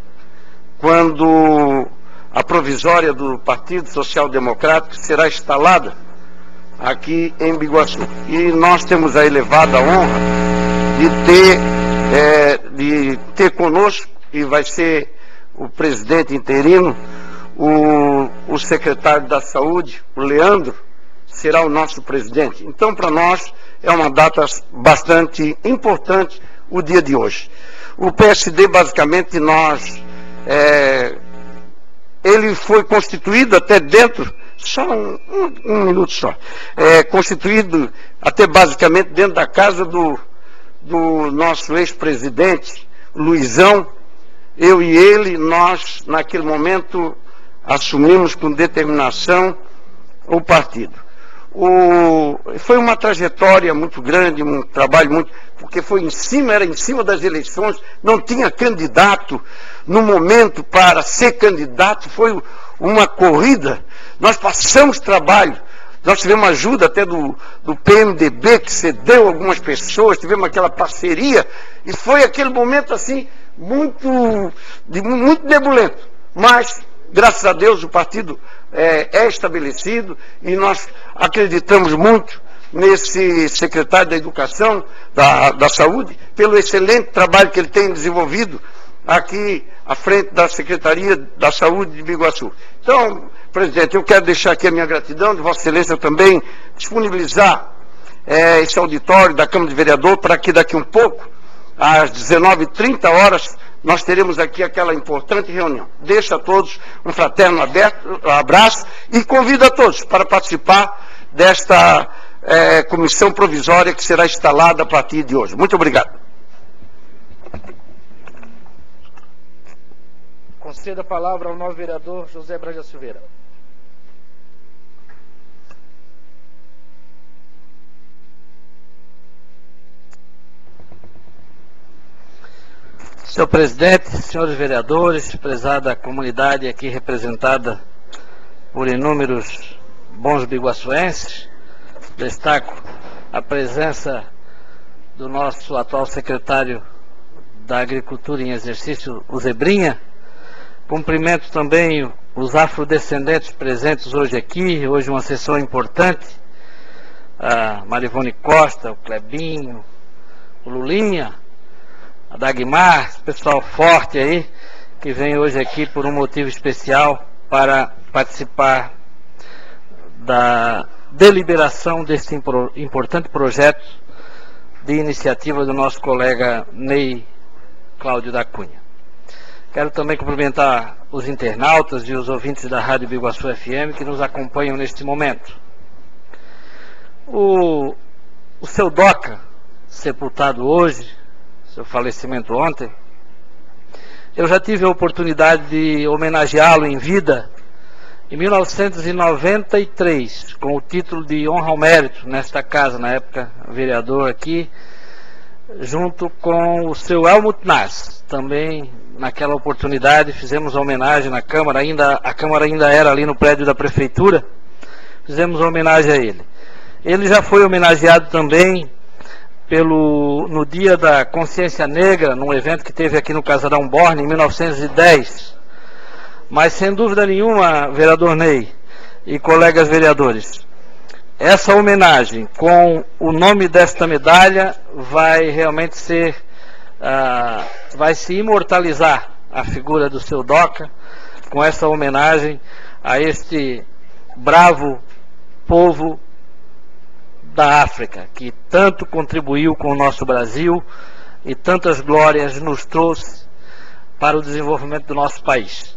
quando a provisória do Partido Social Democrático será instalada aqui em Biguaçu. E nós temos a elevada honra de ter, é, de ter conosco, e vai ser o presidente interino, o, o secretário da Saúde, o Leandro, será o nosso presidente. Então, para nós, é uma data bastante importante o dia de hoje. O P S D, basicamente, nós... É, ele foi constituído até dentro, só um, um, um minuto só, é, constituído até basicamente dentro da casa do, do nosso ex-presidente, Luizão. Eu e ele, nós, naquele momento, assumimos com determinação o partido. O, foi uma trajetória muito grande, um trabalho muito... porque foi em cima, era em cima das eleições, não tinha candidato no momento para ser candidato, foi uma corrida, nós passamos trabalho, nós tivemos ajuda até do, do P M D B, que cedeu algumas pessoas, tivemos aquela parceria, e foi aquele momento assim, muito, de, muito nebulento, mas, graças a Deus, o partido é, é estabelecido, e nós acreditamos muito nesse secretário da Educação, da, da Saúde, pelo excelente trabalho que ele tem desenvolvido aqui à frente da Secretaria da Saúde de Biguaçu. Então, presidente, eu quero deixar aqui a minha gratidão, de Vossa Excelência também disponibilizar é, esse auditório da Câmara de Vereador para que daqui um pouco, às dezenove e trinta horas, nós teremos aqui aquela importante reunião. Deixo a todos um fraterno aberto, abraço e convido a todos para participar desta É, comissão provisória que será instalada a partir de hoje. Muito obrigado. Conceda a palavra ao novo vereador José Braga Silveira. Senhor presidente, senhores vereadores, prezada comunidade aqui representada por inúmeros bons biguaçuenses, destaco a presença do nosso atual secretário da Agricultura em exercício, o Zebrinha. Cumprimento também os afrodescendentes presentes hoje aqui, hoje uma sessão importante, a Marivone Costa, o Clebinho, o Lulinha, a Dagmar, pessoal forte aí, que vem hoje aqui por um motivo especial para participar da deliberação deste importante projeto de iniciativa do nosso colega Ney Cláudio da Cunha. Quero também cumprimentar os internautas e os ouvintes da Rádio Biguaçu F M que nos acompanham neste momento. O, o seu Doca, sepultado hoje, seu falecimento ontem, eu já tive a oportunidade de homenageá-lo em vida em mil novecentos e noventa e três, com o título de honra ao mérito, nesta casa, na época vereador aqui, junto com o seu Helmut Nass. Também naquela oportunidade fizemos a homenagem na Câmara, ainda, a Câmara ainda era ali no prédio da Prefeitura, fizemos a homenagem a ele. Ele já foi homenageado também pelo, no Dia da Consciência Negra, num evento que teve aqui no Casarão Borne, em mil novecentos e dez. Mas, sem dúvida nenhuma, vereador Ney e colegas vereadores, essa homenagem com o nome desta medalha vai realmente ser, uh, vai se imortalizar a figura do seu Doca, com essa homenagem a este bravo povo da África, que tanto contribuiu com o nosso Brasil e tantas glórias nos trouxe para o desenvolvimento do nosso país.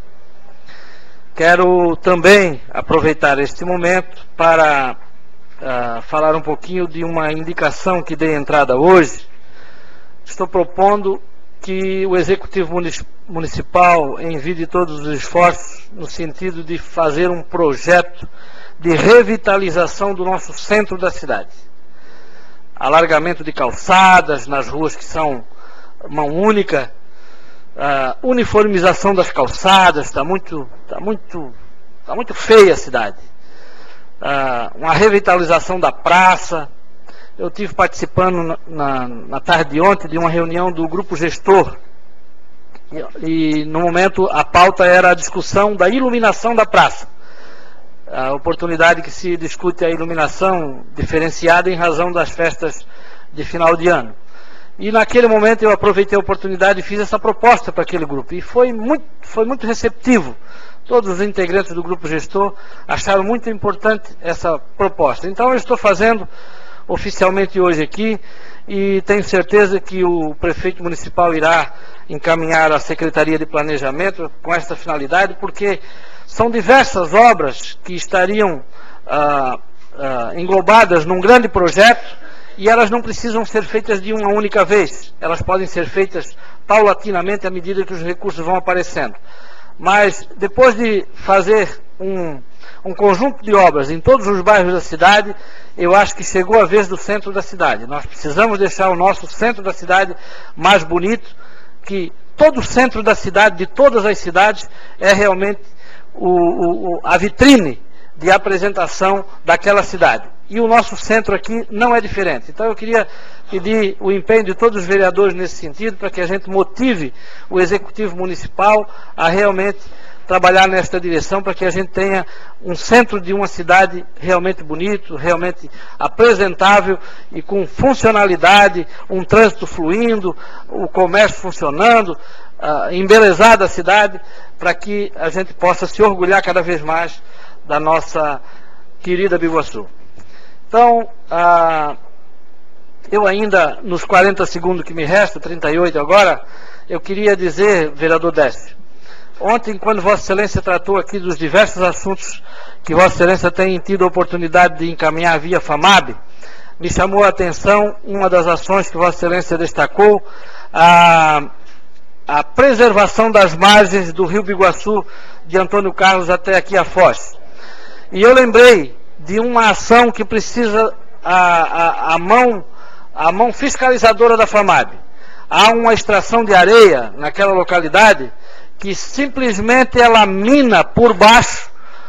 Quero também aproveitar este momento para uh, falar um pouquinho de uma indicação que dei entrada hoje. Estou propondo que o Executivo Municipal envie todos os esforços no sentido de fazer um projeto de revitalização do nosso centro da cidade. Alargamento de calçadas nas ruas que são mão única, uh, uniformização das calçadas, está muito, tá muito, tá muito feia a cidade. Uh, uma revitalização da praça. Eu tive participando na, na, na tarde de ontem de uma reunião do grupo gestor e, e no momento a pauta era a discussão da iluminação da praça. A oportunidade que se discute a iluminação diferenciada em razão das festas de final de ano. E naquele momento eu aproveitei a oportunidade e fiz essa proposta para aquele grupo. E foi muito, foi muito receptivo. Todos os integrantes do grupo gestor acharam muito importante essa proposta. Então eu estou fazendo oficialmente hoje aqui e tenho certeza que o prefeito municipal irá encaminhar à Secretaria de Planejamento com esta finalidade, porque são diversas obras que estariam ah, ah, englobadas num grande projeto e elas não precisam ser feitas de uma única vez. Elas podem ser feitas paulatinamente à medida que os recursos vão aparecendo. Mas depois de fazer um, um conjunto de obras em todos os bairros da cidade, eu acho que chegou a vez do centro da cidade. Nós precisamos deixar o nosso centro da cidade mais bonito, que todo o centro da cidade, de todas as cidades, é realmente O, o, a vitrine de apresentação daquela cidade. E o nosso centro aqui não é diferente. Então eu queria pedir o empenho de todos os vereadores nesse sentido, para que a gente motive o Executivo Municipal a realmente trabalhar nesta direção, para que a gente tenha um centro de uma cidade realmente bonito, realmente apresentável e com funcionalidade, um trânsito fluindo, o comércio funcionando, Uh, embelezar a cidade, para que a gente possa se orgulhar cada vez mais da nossa querida Biguaçu. Então, uh, eu ainda, nos quarenta segundos que me restam, trinta e oito agora, eu queria dizer, vereador Décio, ontem, quando Vossa Excelência tratou aqui dos diversos assuntos que Vossa Excelência tem tido a oportunidade de encaminhar via FAMAB, me chamou a atenção uma das ações que Vossa Excelência destacou, a a preservação das margens do Rio Biguaçu, de Antônio Carlos até aqui a Foz. E eu lembrei de uma ação que precisa a, a, a, mão, a mão fiscalizadora da FAMAB. Há uma extração de areia naquela localidade que simplesmente ela mina por baixo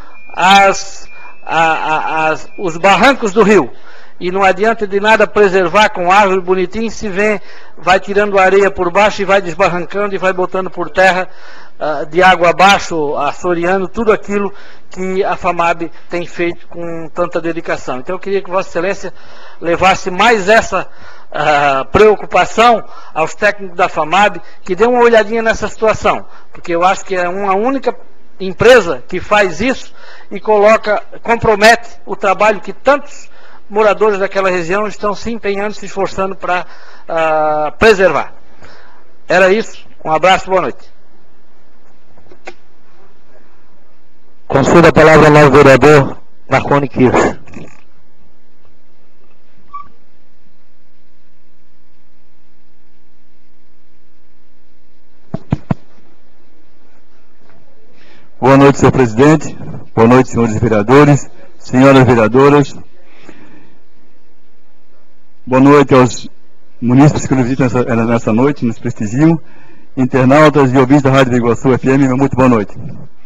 as, a, a, as, os barrancos do rio. E não adianta de nada preservar com árvore bonitinha, se vem, vai tirando areia por baixo e vai desbarrancando e vai botando por terra, uh, de água abaixo, assoreando tudo aquilo que a FAMAB tem feito com tanta dedicação. Então eu queria que Vossa Excelência levasse mais essa uh, preocupação aos técnicos da FAMAB, que dê uma olhadinha nessa situação, porque eu acho que é uma única empresa que faz isso e coloca, compromete o trabalho que tantos moradores daquela região estão se empenhando, se esforçando para uh, preservar. Era isso. Um abraço, boa noite. Concedo a palavra ao novo vereador Marconi Kirsch. Boa noite, senhor presidente. Boa noite, senhores vereadores, senhoras vereadoras. Boa noite aos munícipes que nos visitam nessa, nessa noite, nos prestigiam, internautas e ouvintes da Rádio Biguaçu F M, muito boa noite.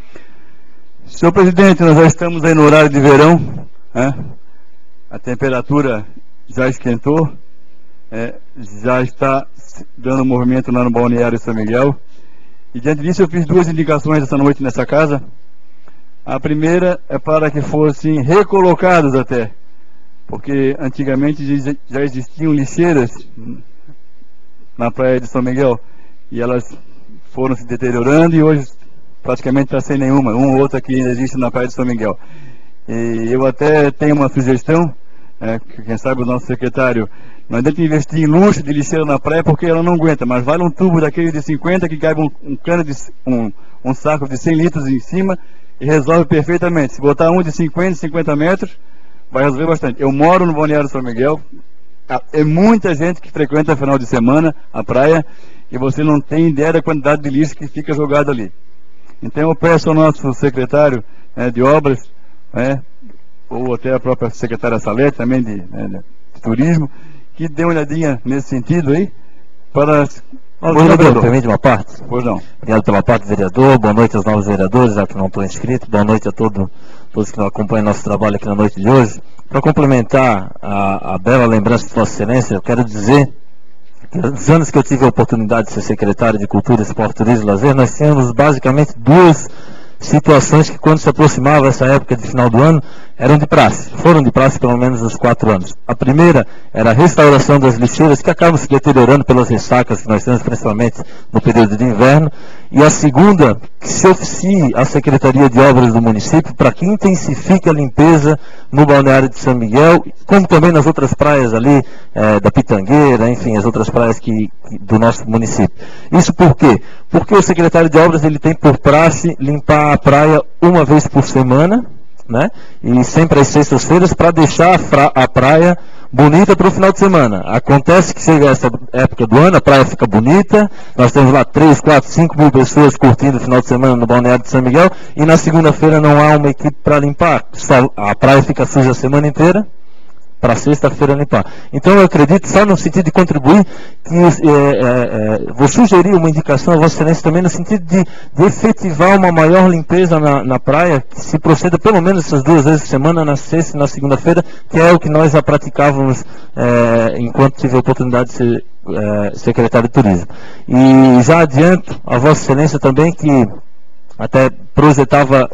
Senhor presidente, nós já estamos aí no horário de verão, né? A temperatura já esquentou, é, já está dando movimento lá no Balneário São Miguel. E diante disso eu fiz duas indicações essa noite nessa casa. A primeira é para que fossem recolocados até, porque antigamente já existiam lixeiras na praia de São Miguel e elas foram se deteriorando e hoje praticamente está sem nenhuma, uma ou outra que ainda existe na praia de São Miguel. E eu até tenho uma sugestão, é, que quem sabe o nosso secretário, não adianta investir em luxo de lixeira na praia porque ela não aguenta, mas vale um tubo daquele de cinquenta que cabe um, um cano de um, um saco de cem litros em cima e resolve perfeitamente. Se botar um de cinquenta, cinquenta metros, vai resolver bastante. Eu moro no Balneário São Miguel, é muita gente que frequenta final de semana a praia e você não tem ideia da quantidade de lixo que fica jogado ali. Então eu peço ao nosso secretário, né, de obras, né, ou até a própria secretária Salete também de, né, de turismo, que dê uma olhadinha nesse sentido aí, para... Ô, vereador, permite uma parte? Pois não. Obrigado pela parte, vereador. Boa noite aos novos vereadores, já que não estou inscrito. Boa noite a todo, todos que acompanham nosso trabalho aqui na noite de hoje. Para complementar a, a bela lembrança de Vossa Excelência, eu quero dizer que nos anos que eu tive a oportunidade de ser secretário de Cultura, Esporte, Turismo e Lazer, nós tínhamos basicamente duas situações que, quando se aproximava essa época de final do ano, eram de praxe, foram de praxe pelo menos nos quatro anos. A primeira era a restauração das lixeiras, que acabam se deteriorando pelas ressacas que nós temos, principalmente no período de inverno, e a segunda, que se oficie a Secretaria de Obras do município para que intensifique a limpeza no Balneário de São Miguel, como também nas outras praias ali, é, da Pitangueira, enfim, as outras praias que, que, do nosso município. Isso por quê? Porque o secretário de Obras ele tem por praxe limpar a praia uma vez por semana, né? E sempre às sextas-feiras, para deixar a, a praia bonita para o final de semana. Acontece que chega essa época do ano, a praia fica bonita, nós temos lá três, quatro, cinco mil pessoas curtindo o final de semana no Balneário de São Miguel, e na segunda-feira não há uma equipe para limpar. Só, a praia fica suja a semana inteira, para sexta-feira limpar. Então eu acredito, só no sentido de contribuir, que é, é, é, vou sugerir uma indicação a Vossa Excelência também no sentido de, de efetivar uma maior limpeza na, na praia, que se proceda pelo menos essas duas vezes por semana, na sexta e na segunda-feira, que é o que nós já praticávamos é, enquanto tive a oportunidade de ser é, secretário de Turismo. E já adianto a Vossa Excelência também que até projetava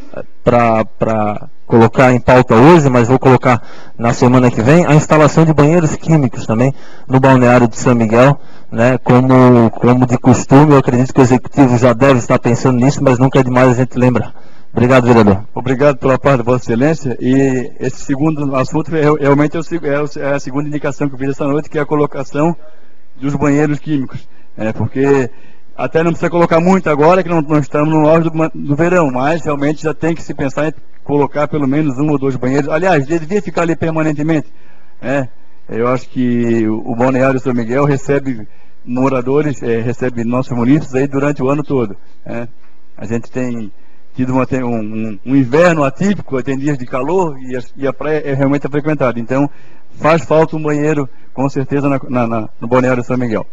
para colocar em pauta hoje, mas vou colocar na semana que vem, a instalação de banheiros químicos também no Balneário de São Miguel, né, como, como de costume. Eu acredito que o Executivo já deve estar pensando nisso, mas nunca é demais a gente lembrar. Obrigado, vereador. Obrigado pela parte de Vossa Excelência. E esse segundo assunto é, realmente é, o, é a segunda indicação que eu fiz essa noite, que é a colocação dos banheiros químicos. É, porque até não precisa colocar muito agora, que não, não estamos no auge do, do verão, mas realmente já tem que se pensar em colocar pelo menos um ou dois banheiros. Aliás, devia ficar ali permanentemente. É, eu acho que o Balneário São Miguel recebe moradores, é, recebe nossos munícipes aí durante o ano todo. É. A gente tem tido uma, um, um, um inverno atípico, tem dias de calor e a, e a praia é realmente frequentada. Então, faz falta um banheiro, com certeza, na, na, na, no Balneário São Miguel.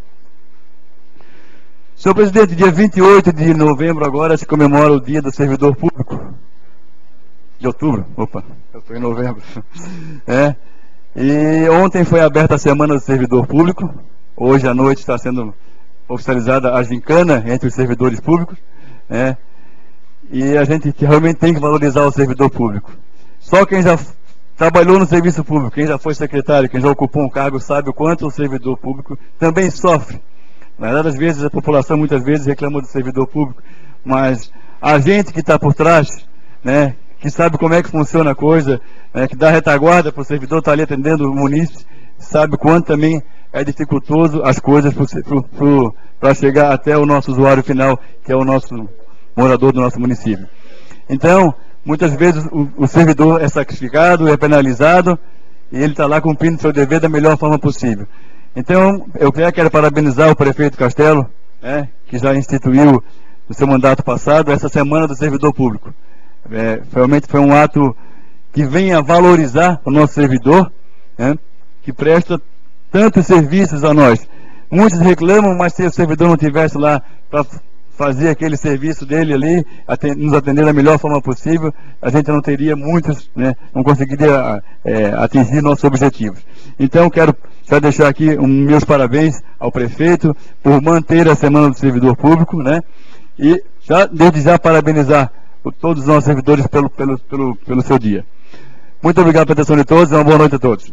Senhor presidente, dia vinte e oito de novembro agora se comemora o Dia do Servidor Público. De outubro, opa, eu estou em novembro. É. E ontem foi aberta a Semana do Servidor Público. Hoje à noite está sendo oficializada a gincana entre os servidores públicos. É. E a gente realmente tem que valorizar o servidor público. Só quem já trabalhou no serviço público, quem já foi secretário, quem já ocupou um cargo, sabe o quanto o servidor público também sofre. Na verdade, às vezes, a população muitas vezes reclama do servidor público, mas a gente que está por trás, né, que sabe como é que funciona a coisa, né, que dá retaguarda para o servidor estar ali atendendo o munícipe, sabe quanto também é dificultoso as coisas para chegar até o nosso usuário final, que é o nosso morador do nosso município. Então, muitas vezes o, o servidor é sacrificado, é penalizado, e ele está lá cumprindo seu dever da melhor forma possível. Então, eu quero parabenizar o prefeito Castelo, né, que já instituiu no seu mandato passado essa Semana do Servidor Público. É, realmente foi um ato que vem a valorizar o nosso servidor, né, que presta tantos serviços a nós. Muitos reclamam, mas se o servidor não estivesse lá para fazer aquele serviço dele ali, nos atender da melhor forma possível, a gente não teria muitos, né, não conseguiria é, atingir nossos objetivos. Então, quero já deixar aqui um, meus parabéns ao prefeito por manter a Semana do Servidor Público, né, e já, desde já parabenizar todos os nossos servidores pelo, pelo, pelo, pelo seu dia. Muito obrigado pela atenção de todos e uma boa noite a todos.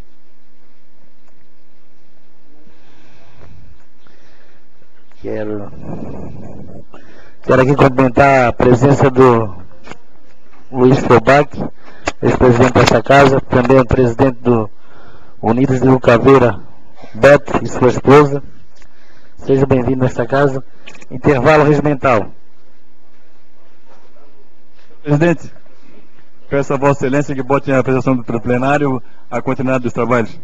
Quero, quero aqui cumprimentar a presença do Luiz Fobach, ex-presidente dessa casa, também o presidente do Unidos de Lucaveira, Beto e sua esposa. Seja bem-vindo nesta casa. Intervalo regimental. Presidente, peço a Vossa Excelência que bote a apresentação do plenário a continuidade dos trabalhos.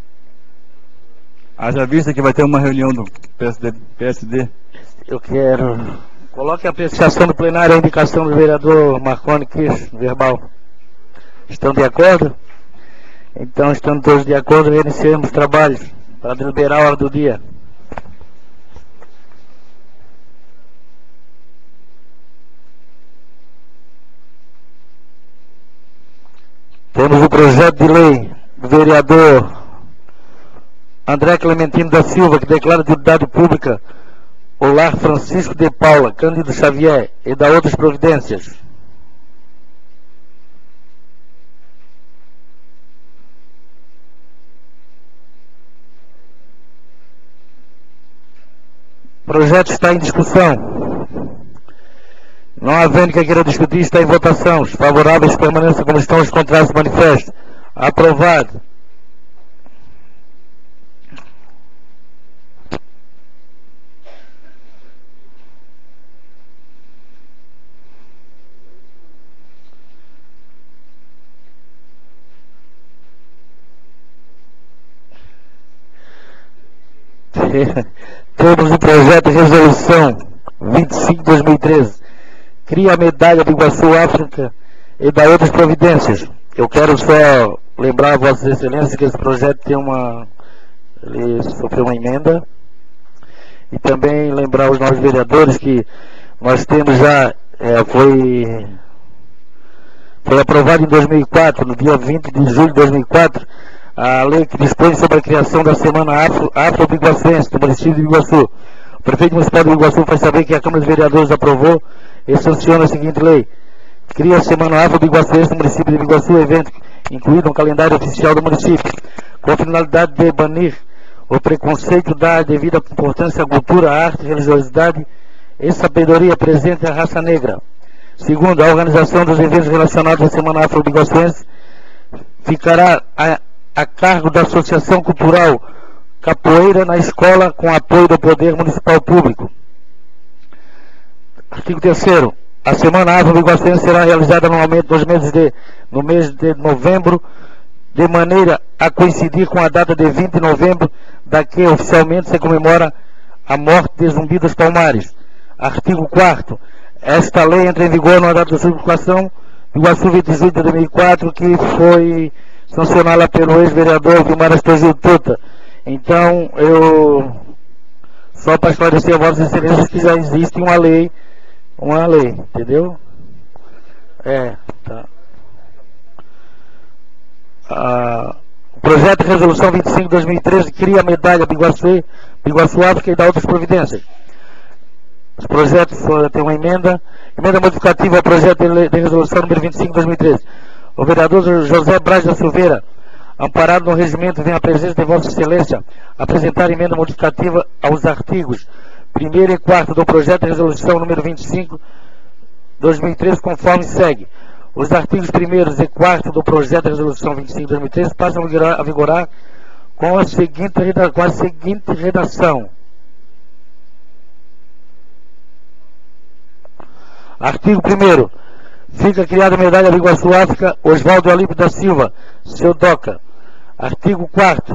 Haja vista que vai ter uma reunião do P S D. Eu quero... Coloque a apreciação do plenário, a indicação do vereador Marconi Queixo, verbal. Estão de acordo? Então, estando todos de acordo, iniciamos os trabalhos para deliberar a hora do dia. Temos o projeto de lei do vereador André Clementino da Silva, que declara de utilidade pública o lar Francisco de Paula, Cândido Xavier, e da outras providências. O projeto está em discussão. Não havendo quem queira discutir, está em votação. Os favoráveis permaneçam como estão, os contrários se manifestam. Aprovado. Temos o projeto de resolução vinte e cinco de dois mil e treze. Cria a medalha do Iguaçu África e dá outras providências. Eu quero só lembrar a Vossas Excelências que esse projeto tem uma... ele sofreu uma emenda. E também lembrar os novos vereadores que nós temos já... É, foi... Foi aprovado em dois mil e quatro, no dia vinte de julho de dois mil e quatro, a lei que dispõe sobre a criação da Semana Afro, Afro-Biguaçuense do município de Iguaçu. O prefeito municipal de Iguaçu faz saber que a Câmara dos Vereadores aprovou e sanciona a seguinte lei. Cria a Semana Afro-Biguaçuense do município de Iguaçu, evento incluído no calendário oficial do município, com a finalidade de banir o preconceito, dar a devida importância à cultura, à arte, religiosidade e sabedoria presente à raça negra. Segundo, a organização dos eventos relacionados à Semana Afro-Biguaçuense ficará a a cargo da Associação Cultural Capoeira na Escola, com apoio do Poder Municipal Público. Artigo terceiro. A Semana Afro-Biguaçuense será realizada anualmente nos meses de, no mês de novembro, de maneira a coincidir com a data de vinte de novembro, da que oficialmente se comemora a morte de Zumbi dos Palmares. Artigo quarto. Esta lei entra em vigor na data da sua publicação, Iguaçu vinte e oito de dois mil e quatro, que foi sancionada pelo ex-vereador Vilmar Astogil Tuta. Então, eu, só para esclarecer a Vossas Excelências que já existe uma lei, uma lei, entendeu? É, tá. Ah, o projeto de resolução vinte e cinco de dois mil e treze cria a medalha Biguaçu, Biguaçu África e dá outras providências. Os projetos têm uma emenda, emenda modificativa ao projeto de, de resolução número vinte e cinco de dois mil e treze. O vereador José Braz da Silveira, amparado no regimento, vem à presença de Vossa Excelência apresentar emenda modificativa aos artigos primeiro e quarto do projeto de resolução número vinte e cinco de dois mil e treze, conforme segue. Os artigos primeiro e quarto do projeto de resolução vinte e cinco de dois mil e treze passam a vigorar, a vigorar com, a seguinte, com a seguinte redação. Artigo primeiro. Fica criada a medalha Biguaçu África Oswaldo Alípio da Silva, seu DOCA. Artigo quarto.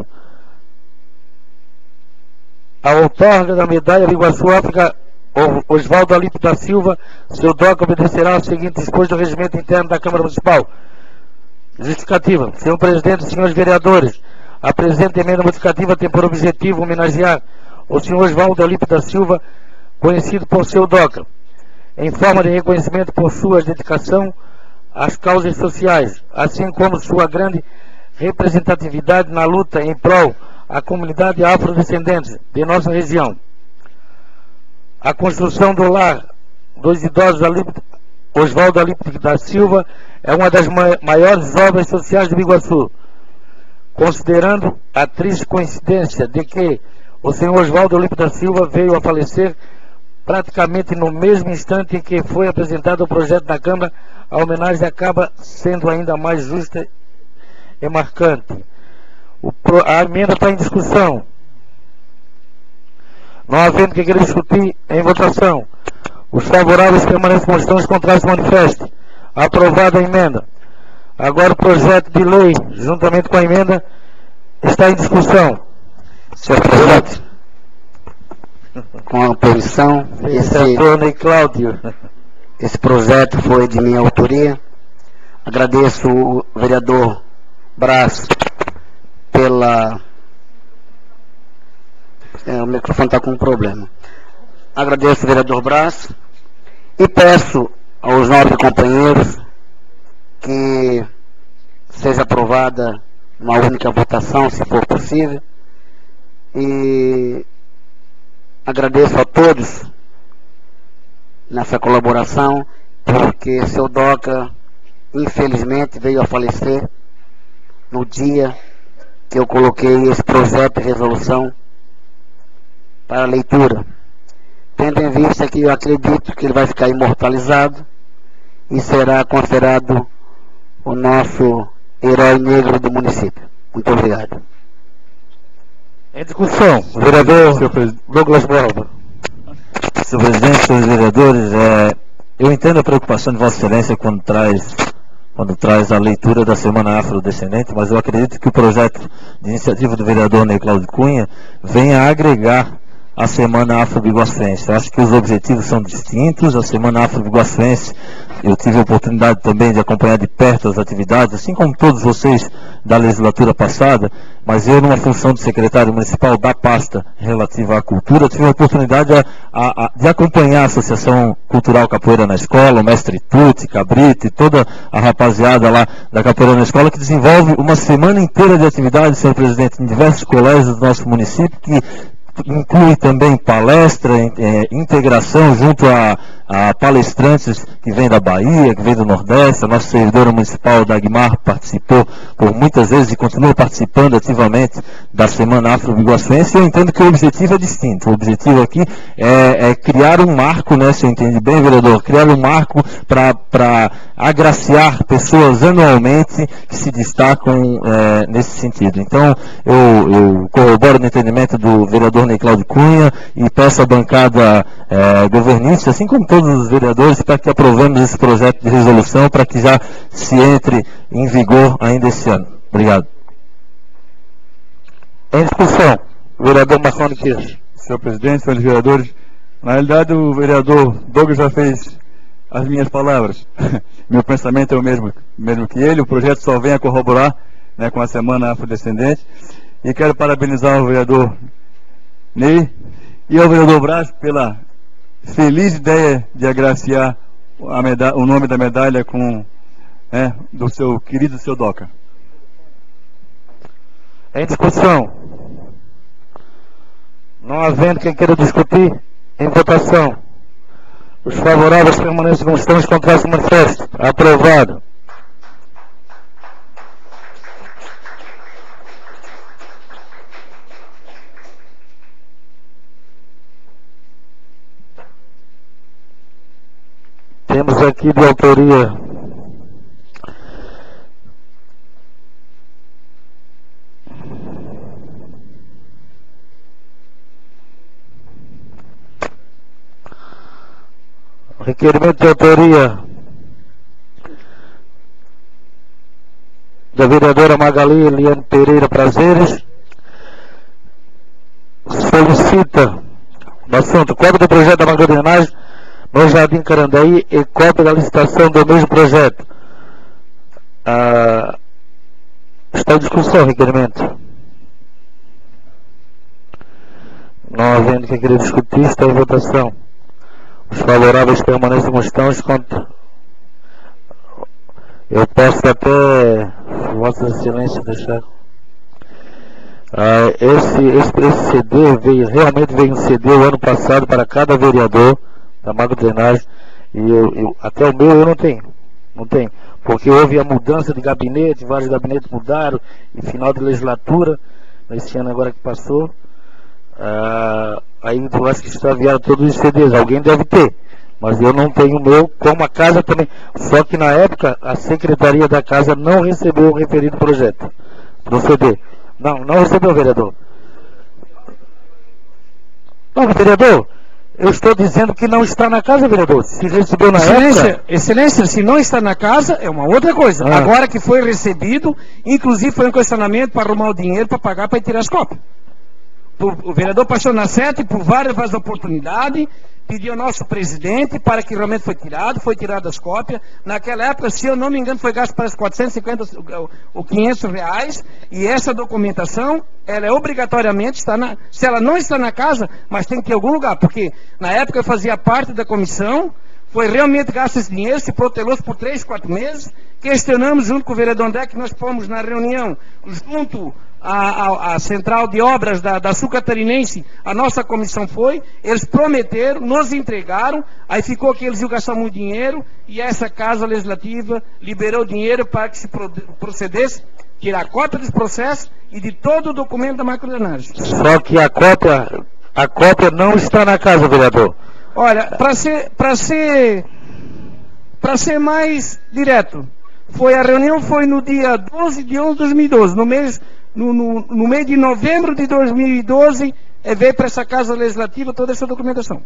A outorga da medalha Biguaçu África Oswaldo Alípio da Silva, seu DOCA, obedecerá ao seguinte disposto do regimento interno da Câmara Municipal. Justificativa. Senhor Presidente, senhores vereadores, a presente emenda modificativa tem por objetivo homenagear o senhor Oswaldo Alípio da Silva, conhecido por seu DOCA, em forma de reconhecimento por sua dedicação às causas sociais, assim como sua grande representatividade na luta em prol à comunidade afrodescendente de nossa região. A construção do lar dos idosos Oswaldo Alípio da Silva é uma das maiores obras sociais de Biguaçu, considerando a triste coincidência de que o senhor Oswaldo Alípio da Silva veio a falecer praticamente no mesmo instante em que foi apresentado o projeto da Câmara. A homenagem acaba sendo ainda mais justa e marcante. O pro, a emenda está em discussão. Não havendo que querer discutir, em votação. Os favoráveis permanecem como estão, os contrários se manifestem. Aprovada a emenda. Agora o projeto de lei, juntamente com a emenda, está em discussão. Senhor Presidente, com a permissão, esse, Cláudio. esse projeto foi de minha autoria. Agradeço o vereador Brás pela... É, o microfone está com um problema. Agradeço o vereador Brás e peço aos nobres companheiros que seja aprovada uma única votação, se for possível. E agradeço a todos nessa colaboração, porque seu DOCA, infelizmente, veio a falecer no dia que eu coloquei esse projeto de resolução para leitura, tendo em vista que eu acredito que ele vai ficar imortalizado e será considerado o nosso herói negro do município. Muito obrigado. Em discussão, o vereador Douglas Borba. Senhor Presidente, senhores vereadores, é, eu entendo a preocupação de Vossa Excelência quando traz, quando traz a leitura da Semana Afrodescendente, mas eu acredito que o projeto de iniciativa do vereador Ney Cláudio Cunha venha a agregar a Semana Afro-Biguaçuense. Eu acho que os objetivos são distintos. A Semana Afro-Biguaçuense, eu tive a oportunidade também de acompanhar de perto as atividades, assim como todos vocês da legislatura passada, mas eu, numa função de secretário municipal da pasta relativa à cultura, tive a oportunidade a, a, a, de acompanhar a Associação Cultural Capoeira na Escola, o mestre Tuti, Cabrito e toda a rapaziada lá da Capoeira na Escola, que desenvolve uma semana inteira de atividades, senhor presidente, em diversos colégios do nosso município, que inclui também palestra, é, integração junto a, a palestrantes que vêm da Bahia, que vêm do Nordeste. A nossa servidora municipal, Dagmar, participou por muitas vezes e continua participando ativamente da Semana Afro-Biguaçuense. E eu entendo que o objetivo é distinto. O objetivo aqui é, é criar um marco, né, se eu entendi bem, vereador, criar um marco para agraciar pessoas anualmente que se destacam é, nesse sentido. Então, eu, eu corroboro no entendimento do vereador Ney Cláudio Cunha e peço à bancada é, governista, assim como todos os vereadores, para que aprovemos esse projeto de resolução para que já se entre em vigor ainda esse ano. Obrigado. Em discussão, vereador Marconi Queiroz. Senhor presidente, senhores vereadores, na realidade o vereador Douglas já fez as minhas palavras. Meu pensamento é o mesmo, mesmo que ele. O projeto só vem a corroborar, né, com a Semana Afrodescendente. E quero parabenizar o vereador Ney e ao vereador Brás pela feliz ideia de agraciar a medalha, o nome da medalha com, né, do seu querido seu DOCA. Em discussão. Não havendo quem queira discutir, em votação. Os favoráveis permanecem como estão, os contrários se manifestam. Aprovado. Temos aqui de autoria requerimento de autoria da vereadora Magali Eliane Pereira Prazeres, solicita no assunto cópia do projeto da macrodrenagem no Jardim Carandaí e cópia da licitação do mesmo projeto. Ah, está em discussão o requerimento. Não havendo que querer discutir, está em votação. Os favoráveis permanecem como estão, os contra. Eu posso até, Vossa Excelência, deixar. Ah, esse, esse, esse C D veio, realmente veio um C D o ano passado para cada vereador da macrodrenagem, e eu, eu, até o meu eu não tenho, não tenho, porque houve a mudança de gabinete, vários gabinetes mudaram, e final de legislatura, nesse ano agora que passou, ah, aí eu acho que extraviaram todos os C Ds, alguém deve ter, mas eu não tenho o meu, como a casa também, só que na época a secretaria da casa não recebeu o referido projeto, do C D. Não, não recebeu, vereador. Não, vereador, eu estou dizendo que não está na casa, vereador. Se recebeu na Excelência, época... Excelência, se não está na casa, é uma outra coisa. Ah. Agora que foi recebido, inclusive foi um questionamento para arrumar o dinheiro para pagar para tirar as cópias. O vereador passou na sete por várias vezes oportunidades, pediu ao nosso presidente para que realmente foi tirado, foi tirado as cópias. Naquela época, se eu não me engano, foi gasto para quatrocentos e cinquenta ou quinhentos reais, e essa documentação, ela é obrigatoriamente, está na, se ela não está na casa, mas tem que ter algum lugar, porque na época eu fazia parte da comissão, foi realmente gasto esse dinheiro, se protelou por três, quatro meses, questionamos junto com o vereador André, que nós fomos na reunião, junto A, a, a central de obras da, da Sul Catarinense, a nossa comissão foi, eles prometeram, nos entregaram, aí ficou que eles iam gastar muito dinheiro, e essa Casa Legislativa liberou dinheiro para que se procedesse, tirar a cópia dos processos e de todo o documento da macrodrenagem. Só que a cópia, a cópia não está na casa, vereador. Olha, para ser, para ser, para ser mais direto, foi, a reunião foi no dia doze de onze de dois mil e doze, no mês... No, no, no mês de novembro de dois mil e doze, é, veio para essa Casa Legislativa toda essa documentação.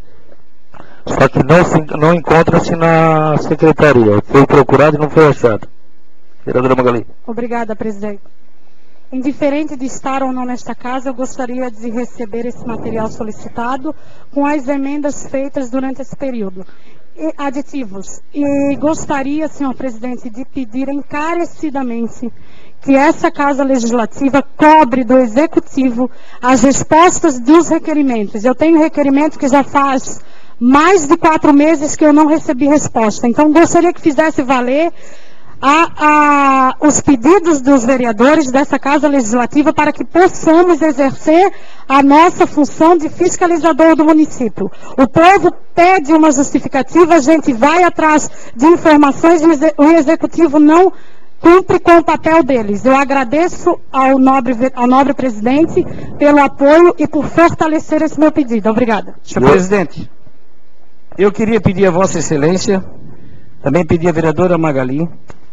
Só que não, se, não encontra-se na secretaria. Foi procurado e não foi achado. Vereadora Magali. Obrigada, presidente. Indiferente de estar ou não nesta casa, eu gostaria de receber esse material solicitado com as emendas feitas durante esse período. E aditivos. E gostaria, senhor presidente, de pedir encarecidamente que essa Casa Legislativa cobre do Executivo as respostas dos requerimentos. Eu tenho requerimento que já faz mais de quatro meses que eu não recebi resposta. Então, gostaria que fizesse valer a, a, os pedidos dos vereadores dessa Casa Legislativa para que possamos exercer a nossa função de fiscalizador do município. O povo pede uma justificativa, a gente vai atrás de informações e o Executivo não cumpre com o papel deles. Eu agradeço ao nobre, ao nobre presidente pelo apoio e por fortalecer esse meu pedido. Obrigada. Senhor presidente, eu queria pedir a Vossa Excelência, também pedir à vereadora Magali,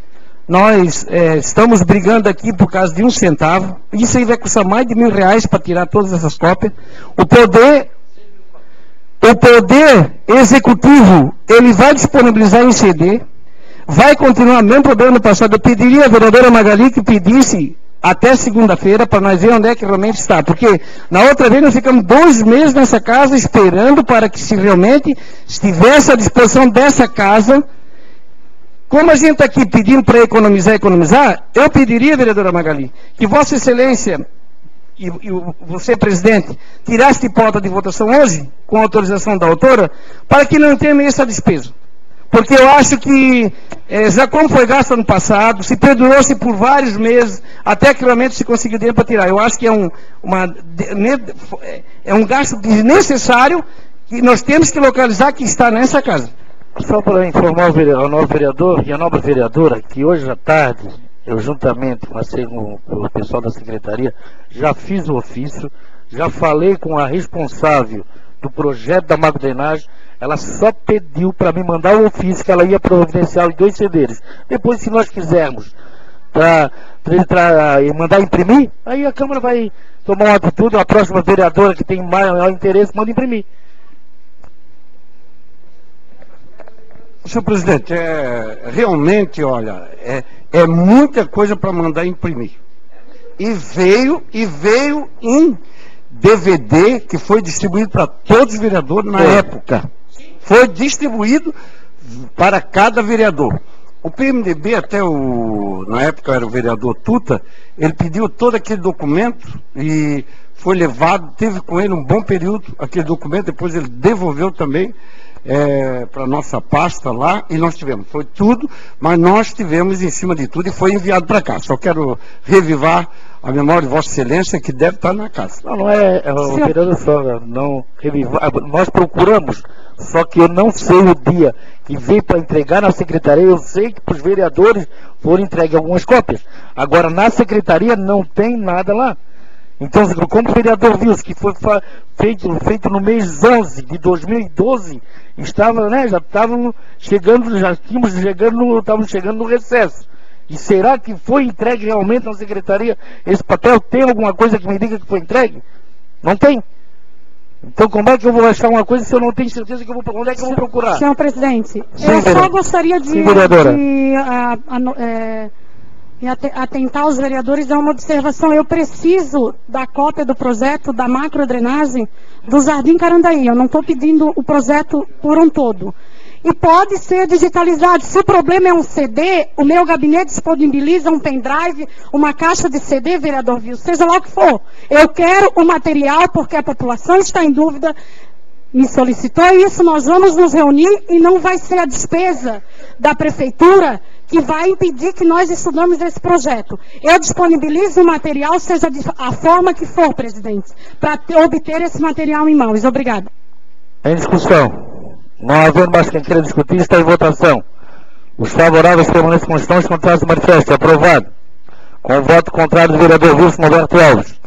nós é, estamos brigando aqui por causa de um centavo, isso aí vai custar mais de mil reais para tirar todas essas cópias. O poder, o poder executivo, ele vai disponibilizar em C D, vai continuar o mesmo problema no passado. Eu pediria à vereadora Magali que pedisse até segunda-feira para nós ver onde é que realmente está. Porque na outra vez nós ficamos dois meses nessa casa esperando para que se realmente estivesse à disposição dessa casa. Como a gente está aqui pedindo para economizar, economizar, eu pediria, vereadora Magali, que Vossa Excelência e, e você, presidente, tirasse de pauta de votação hoje, com autorização da autora, para que não tenha essa despesa. Porque eu acho que, é, já como foi gasto ano passado, se perdurou-se por vários meses, até que realmente se conseguiu dinheiro para tirar. Eu acho que é um, uma, é um gasto desnecessário que nós temos que localizar que está nessa casa. Só para informar o novo vereador e a nova vereadora, que hoje à tarde, eu juntamente com, a, com o pessoal da secretaria, já fiz o ofício, já falei com a responsável do projeto da macrodrenagem. Ela só pediu para me mandar o ofício que ela ia providenciar os dois C Ds. Depois, se nós quisermos para mandar imprimir, aí a Câmara vai tomar uma atitude, a próxima vereadora que tem maior interesse manda imprimir. Senhor presidente, é, realmente, olha, é, É muita coisa para mandar imprimir. E veio, e veio em D V D que foi distribuído para todos os vereadores na época. Foi distribuído para cada vereador. O P M D B, até o, na época era o vereador Tuta, ele pediu todo aquele documento e foi levado, teve com ele um bom período aquele documento, depois ele devolveu também é, para a nossa pasta lá, e nós tivemos, foi tudo, mas nós tivemos em cima de tudo e foi enviado para cá. Só quero revivar a memória de Vossa Excelência, que deve estar na casa. Não, não é, é o vereador só, não revivar, nós procuramos, só que eu não sei o dia que veio para entregar na secretaria. Eu sei que para os vereadores foram entregues algumas cópias, agora na secretaria não tem nada lá. Então, como o vereador viu que foi feito, feito no mês onze de dois mil e doze, estava, né, já estavam chegando, já tínhamos chegando no, estávamos chegando no recesso. E será que foi entregue realmente na secretaria esse papel? Tem alguma coisa que me diga que foi entregue? Não tem. Então como é que eu vou achar uma coisa se eu não tenho certeza que eu vou, onde é que eu vou procurar? Senhor presidente, Sim, eu vereador. só gostaria de, Sim, vereadora. de a, a, é, atentar aos vereadores a uma observação. Eu preciso da cópia do projeto da macrodrenagem do Jardim Carandaí. Eu não estou pedindo o projeto por um todo. E pode ser digitalizado. Se o problema é um C D, o meu gabinete disponibiliza um pendrive, uma caixa de C D, vereador Vil, seja lá o que for. Eu quero o material porque a população está em dúvida, me solicitou isso, nós vamos nos reunir e não vai ser a despesa da prefeitura que vai impedir que nós estudamos esse projeto. Eu disponibilizo o material, seja de a forma que for, presidente, para obter esse material em mãos. Obrigada. Em discussão. Não havendo mais quem queira discutir, está em votação. Os favoráveis permanecem constantes, contrários do manifesto. Aprovado. Com o voto contrário do vereador Wilson Roberto Alves.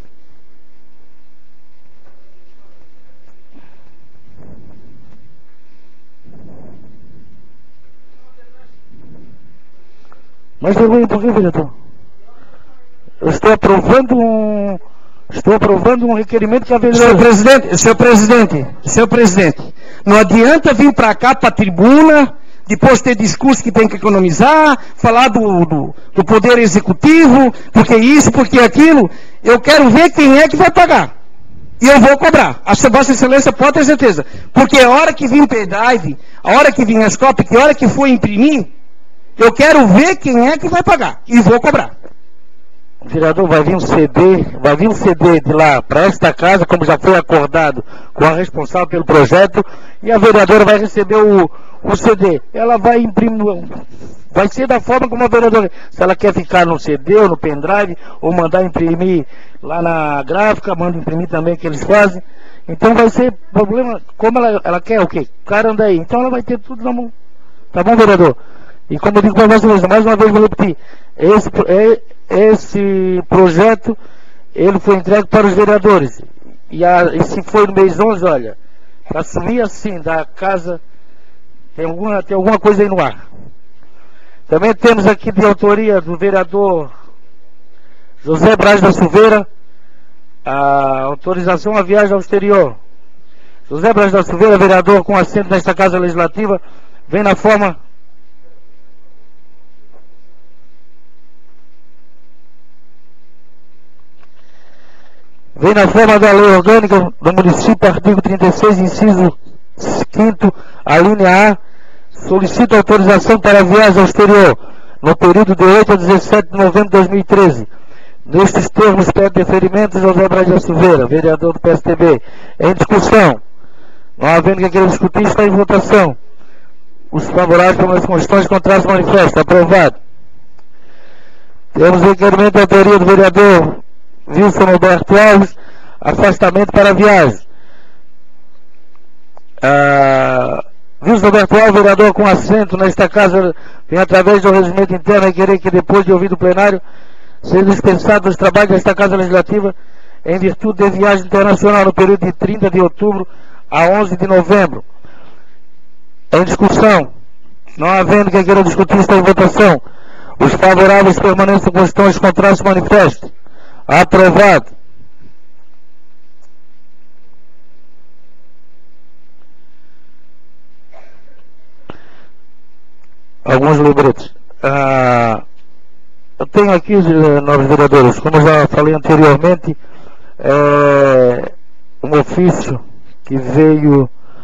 Mas vergonha por quê, vereador? Eu estou aprovando um... Estou aprovando um requerimento que a vereadora... Senhor presidente, senhor presidente, senhor presidente, não adianta vir para cá, para a tribuna, depois ter discurso que tem que economizar, falar do, do, do poder executivo, porque isso, porque aquilo. Eu quero ver quem é que vai pagar. E eu vou cobrar. A Vossa Excelência pode ter certeza. Porque a hora que vir pendrive, a hora que vir as cópias, a hora que for imprimir, eu quero ver quem é que vai pagar. E vou cobrar. Vereador, vai vir um C D, vai vir um C D de lá para esta casa, como já foi acordado com a responsável pelo projeto, e a vereadora vai receber o, o C D. Ela vai imprimir, vai ser da forma como a vereadora, se ela quer ficar no C D ou no pendrive, ou mandar imprimir lá na gráfica, manda imprimir também que eles fazem. Então vai ser problema, como ela, ela quer o quê? Carandaí. Então ela vai ter tudo na mão. Tá bom, vereador? E como eu digo para vocês, mais uma vez vou repetir, esse, é, esse projeto, ele foi entregue para os vereadores. E, a, e se foi no mês onze, olha, para sumir assim da casa, tem alguma, tem alguma coisa aí no ar. Também temos aqui de autoria do vereador José Braz da Silveira, a autorização à viagem ao exterior. José Braz da Silveira, vereador com assento nesta Casa Legislativa, vem na forma... Vem na forma da lei orgânica do município, artigo trinta e seis, inciso quinto, a linha A, solicita autorização para a viagem ao exterior, no período de oito a dezessete de novembro de dois mil e treze. Nestes termos, pede deferimento José Braz da Silveira, vereador do P S T B. Em discussão. Não havendo quem queira discutir, está em votação. Os favoráveis para as constituições contrárias do manifesto. Aprovado. Temos o requerimento de autoria do vereador Wilson Roberto Alves, afastamento para a viagem. Ah, Wilson Roberto Alves, vereador com assento nesta casa, vem através do regimento interno e querer que depois de ouvido o plenário, seja dispensado dos trabalhos desta Casa Legislativa em virtude de viagem internacional no período de trinta de outubro a onze de novembro. Em discussão. Não havendo quem queira discutir, está em votação. Os favoráveis permanecem com questões contrárias ao manifesto. Aprovado. Alguns lembretes. Ah, tenho aqui, nobres vereadores, como eu já falei anteriormente, é, um ofício que veio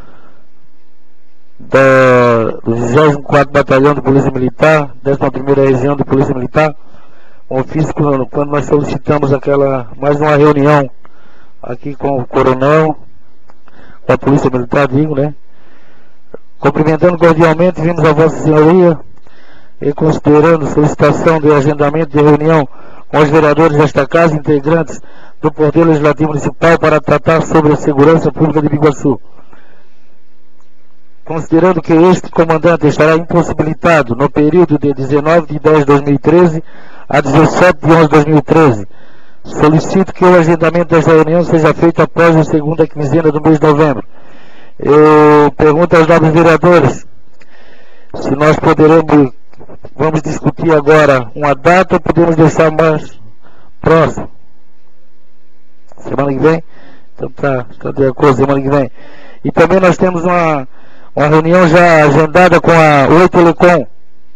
da, do vigésimo quarto Batalhão de Polícia Militar, décima primeira Região de Polícia Militar, um ofício quando, quando nós solicitamos aquela, mais uma reunião aqui com o coronel, com a Polícia Militar, digo, né? Cumprimentando cordialmente, vimos a Vossa Senhoria e considerando solicitação de agendamento de reunião com os vereadores desta Casa, integrantes do Poder Legislativo Municipal, para tratar sobre a segurança pública de Biguaçu. Considerando que este comandante estará impossibilitado no período de dezenove de dez de dois mil e treze a dezessete de onze de dois mil e treze, solicito que o agendamento desta reunião seja feito após a segunda quinzena do mês de novembro. Eu pergunto aos nobres vereadores se nós poderemos, vamos discutir agora uma data ou podemos deixar mais próximo? Semana que vem? Então tá, está de acordo, semana que vem. E também nós temos uma, uma reunião já agendada com a Oi Telecom,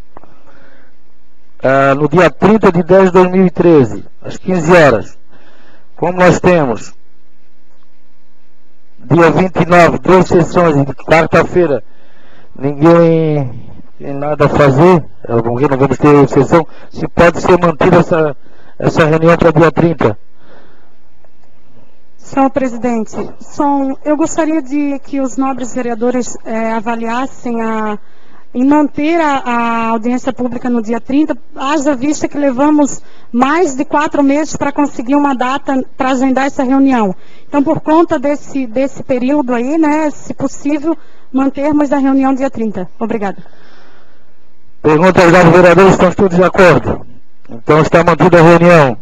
ah, no dia trinta de dez de dois mil e treze, às quinze horas. Como nós temos dia vinte e nove, duas sessões, de quarta-feira, ninguém tem nada a fazer, porque não vamos ter sessão, se pode ser mantida essa, essa reunião para dia trinta. Senhor presidente, são, eu gostaria de que os nobres vereadores é, avaliassem a, em manter a, a audiência pública no dia trinta, haja vista que levamos mais de quatro meses para conseguir uma data para agendar essa reunião. Então, por conta desse, desse período aí, né, se possível, mantermos a reunião dia trinta. Obrigada. Pergunta aos nobres vereadores, estão todos de acordo? Então está mantida a reunião.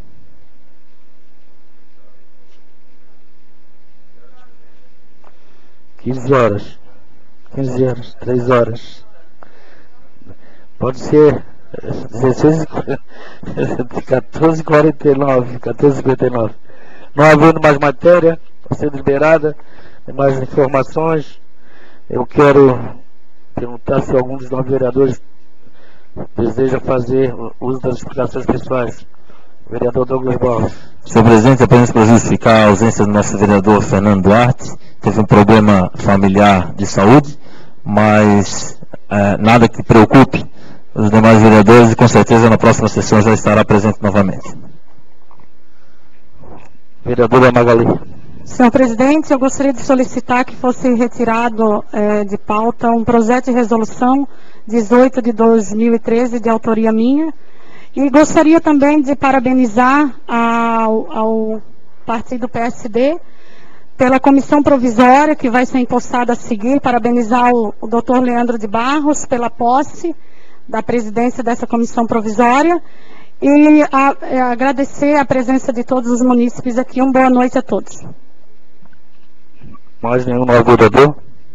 quinze horas. quinze horas, três horas. Pode ser dezesseis e quatorze e quarenta e nove, quatorze e cinquenta e nove. Não havendo mais matéria, vai ser liberada, tem mais informações. Eu quero perguntar se algum dos nove vereadores deseja fazer uso das explicações pessoais. Vereador Douglas Borges. Senhor presidente, apenas para justificar a ausência do nosso vereador Fernando Duarte, teve um problema familiar de saúde, mas é, nada que preocupe os demais vereadores e com certeza na próxima sessão já estará presente novamente. Vereadora Magali. Senhor presidente, eu gostaria de solicitar que fosse retirado é, de pauta um projeto de resolução dezoito de dois mil e treze, de autoria minha, e gostaria também de parabenizar ao, ao partido P S D pela comissão provisória que vai ser empossada a seguir, parabenizar o, o doutor Leandro de Barros pela posse da presidência dessa comissão provisória e a, a agradecer a presença de todos os munícipes aqui. Uma boa noite a todos. Mais nenhum novo vereador?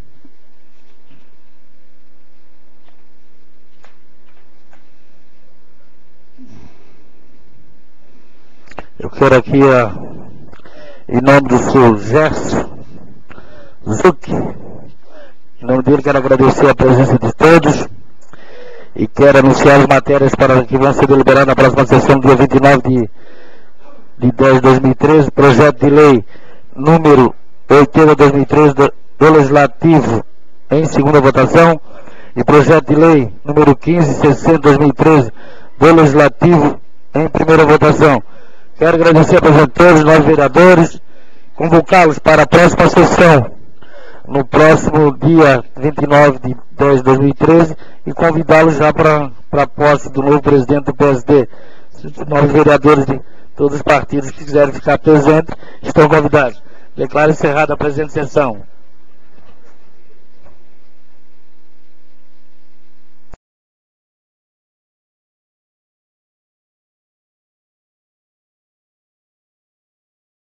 Eu quero aqui, a, em nome do senhor Gerson Zuc, em nome dele quero agradecer a presença de todos e quero anunciar as matérias para que vão ser deliberadas na próxima sessão, dia vinte e nove de, de dez de dois mil e treze, projeto de lei número oitenta de dois mil e treze do, do Legislativo em segunda votação e projeto de lei número quinze sessenta de dois mil e treze do Legislativo em primeira votação. Quero agradecer a presença de todos os novos vereadores, convocá-los para a próxima sessão, no próximo dia vinte e nove de dez de dois mil e treze, e convidá-los já para a posse do novo presidente do P S D. Os novos vereadores de todos os partidos que quiserem ficar presentes estão convidados. Declaro encerrada a presente sessão.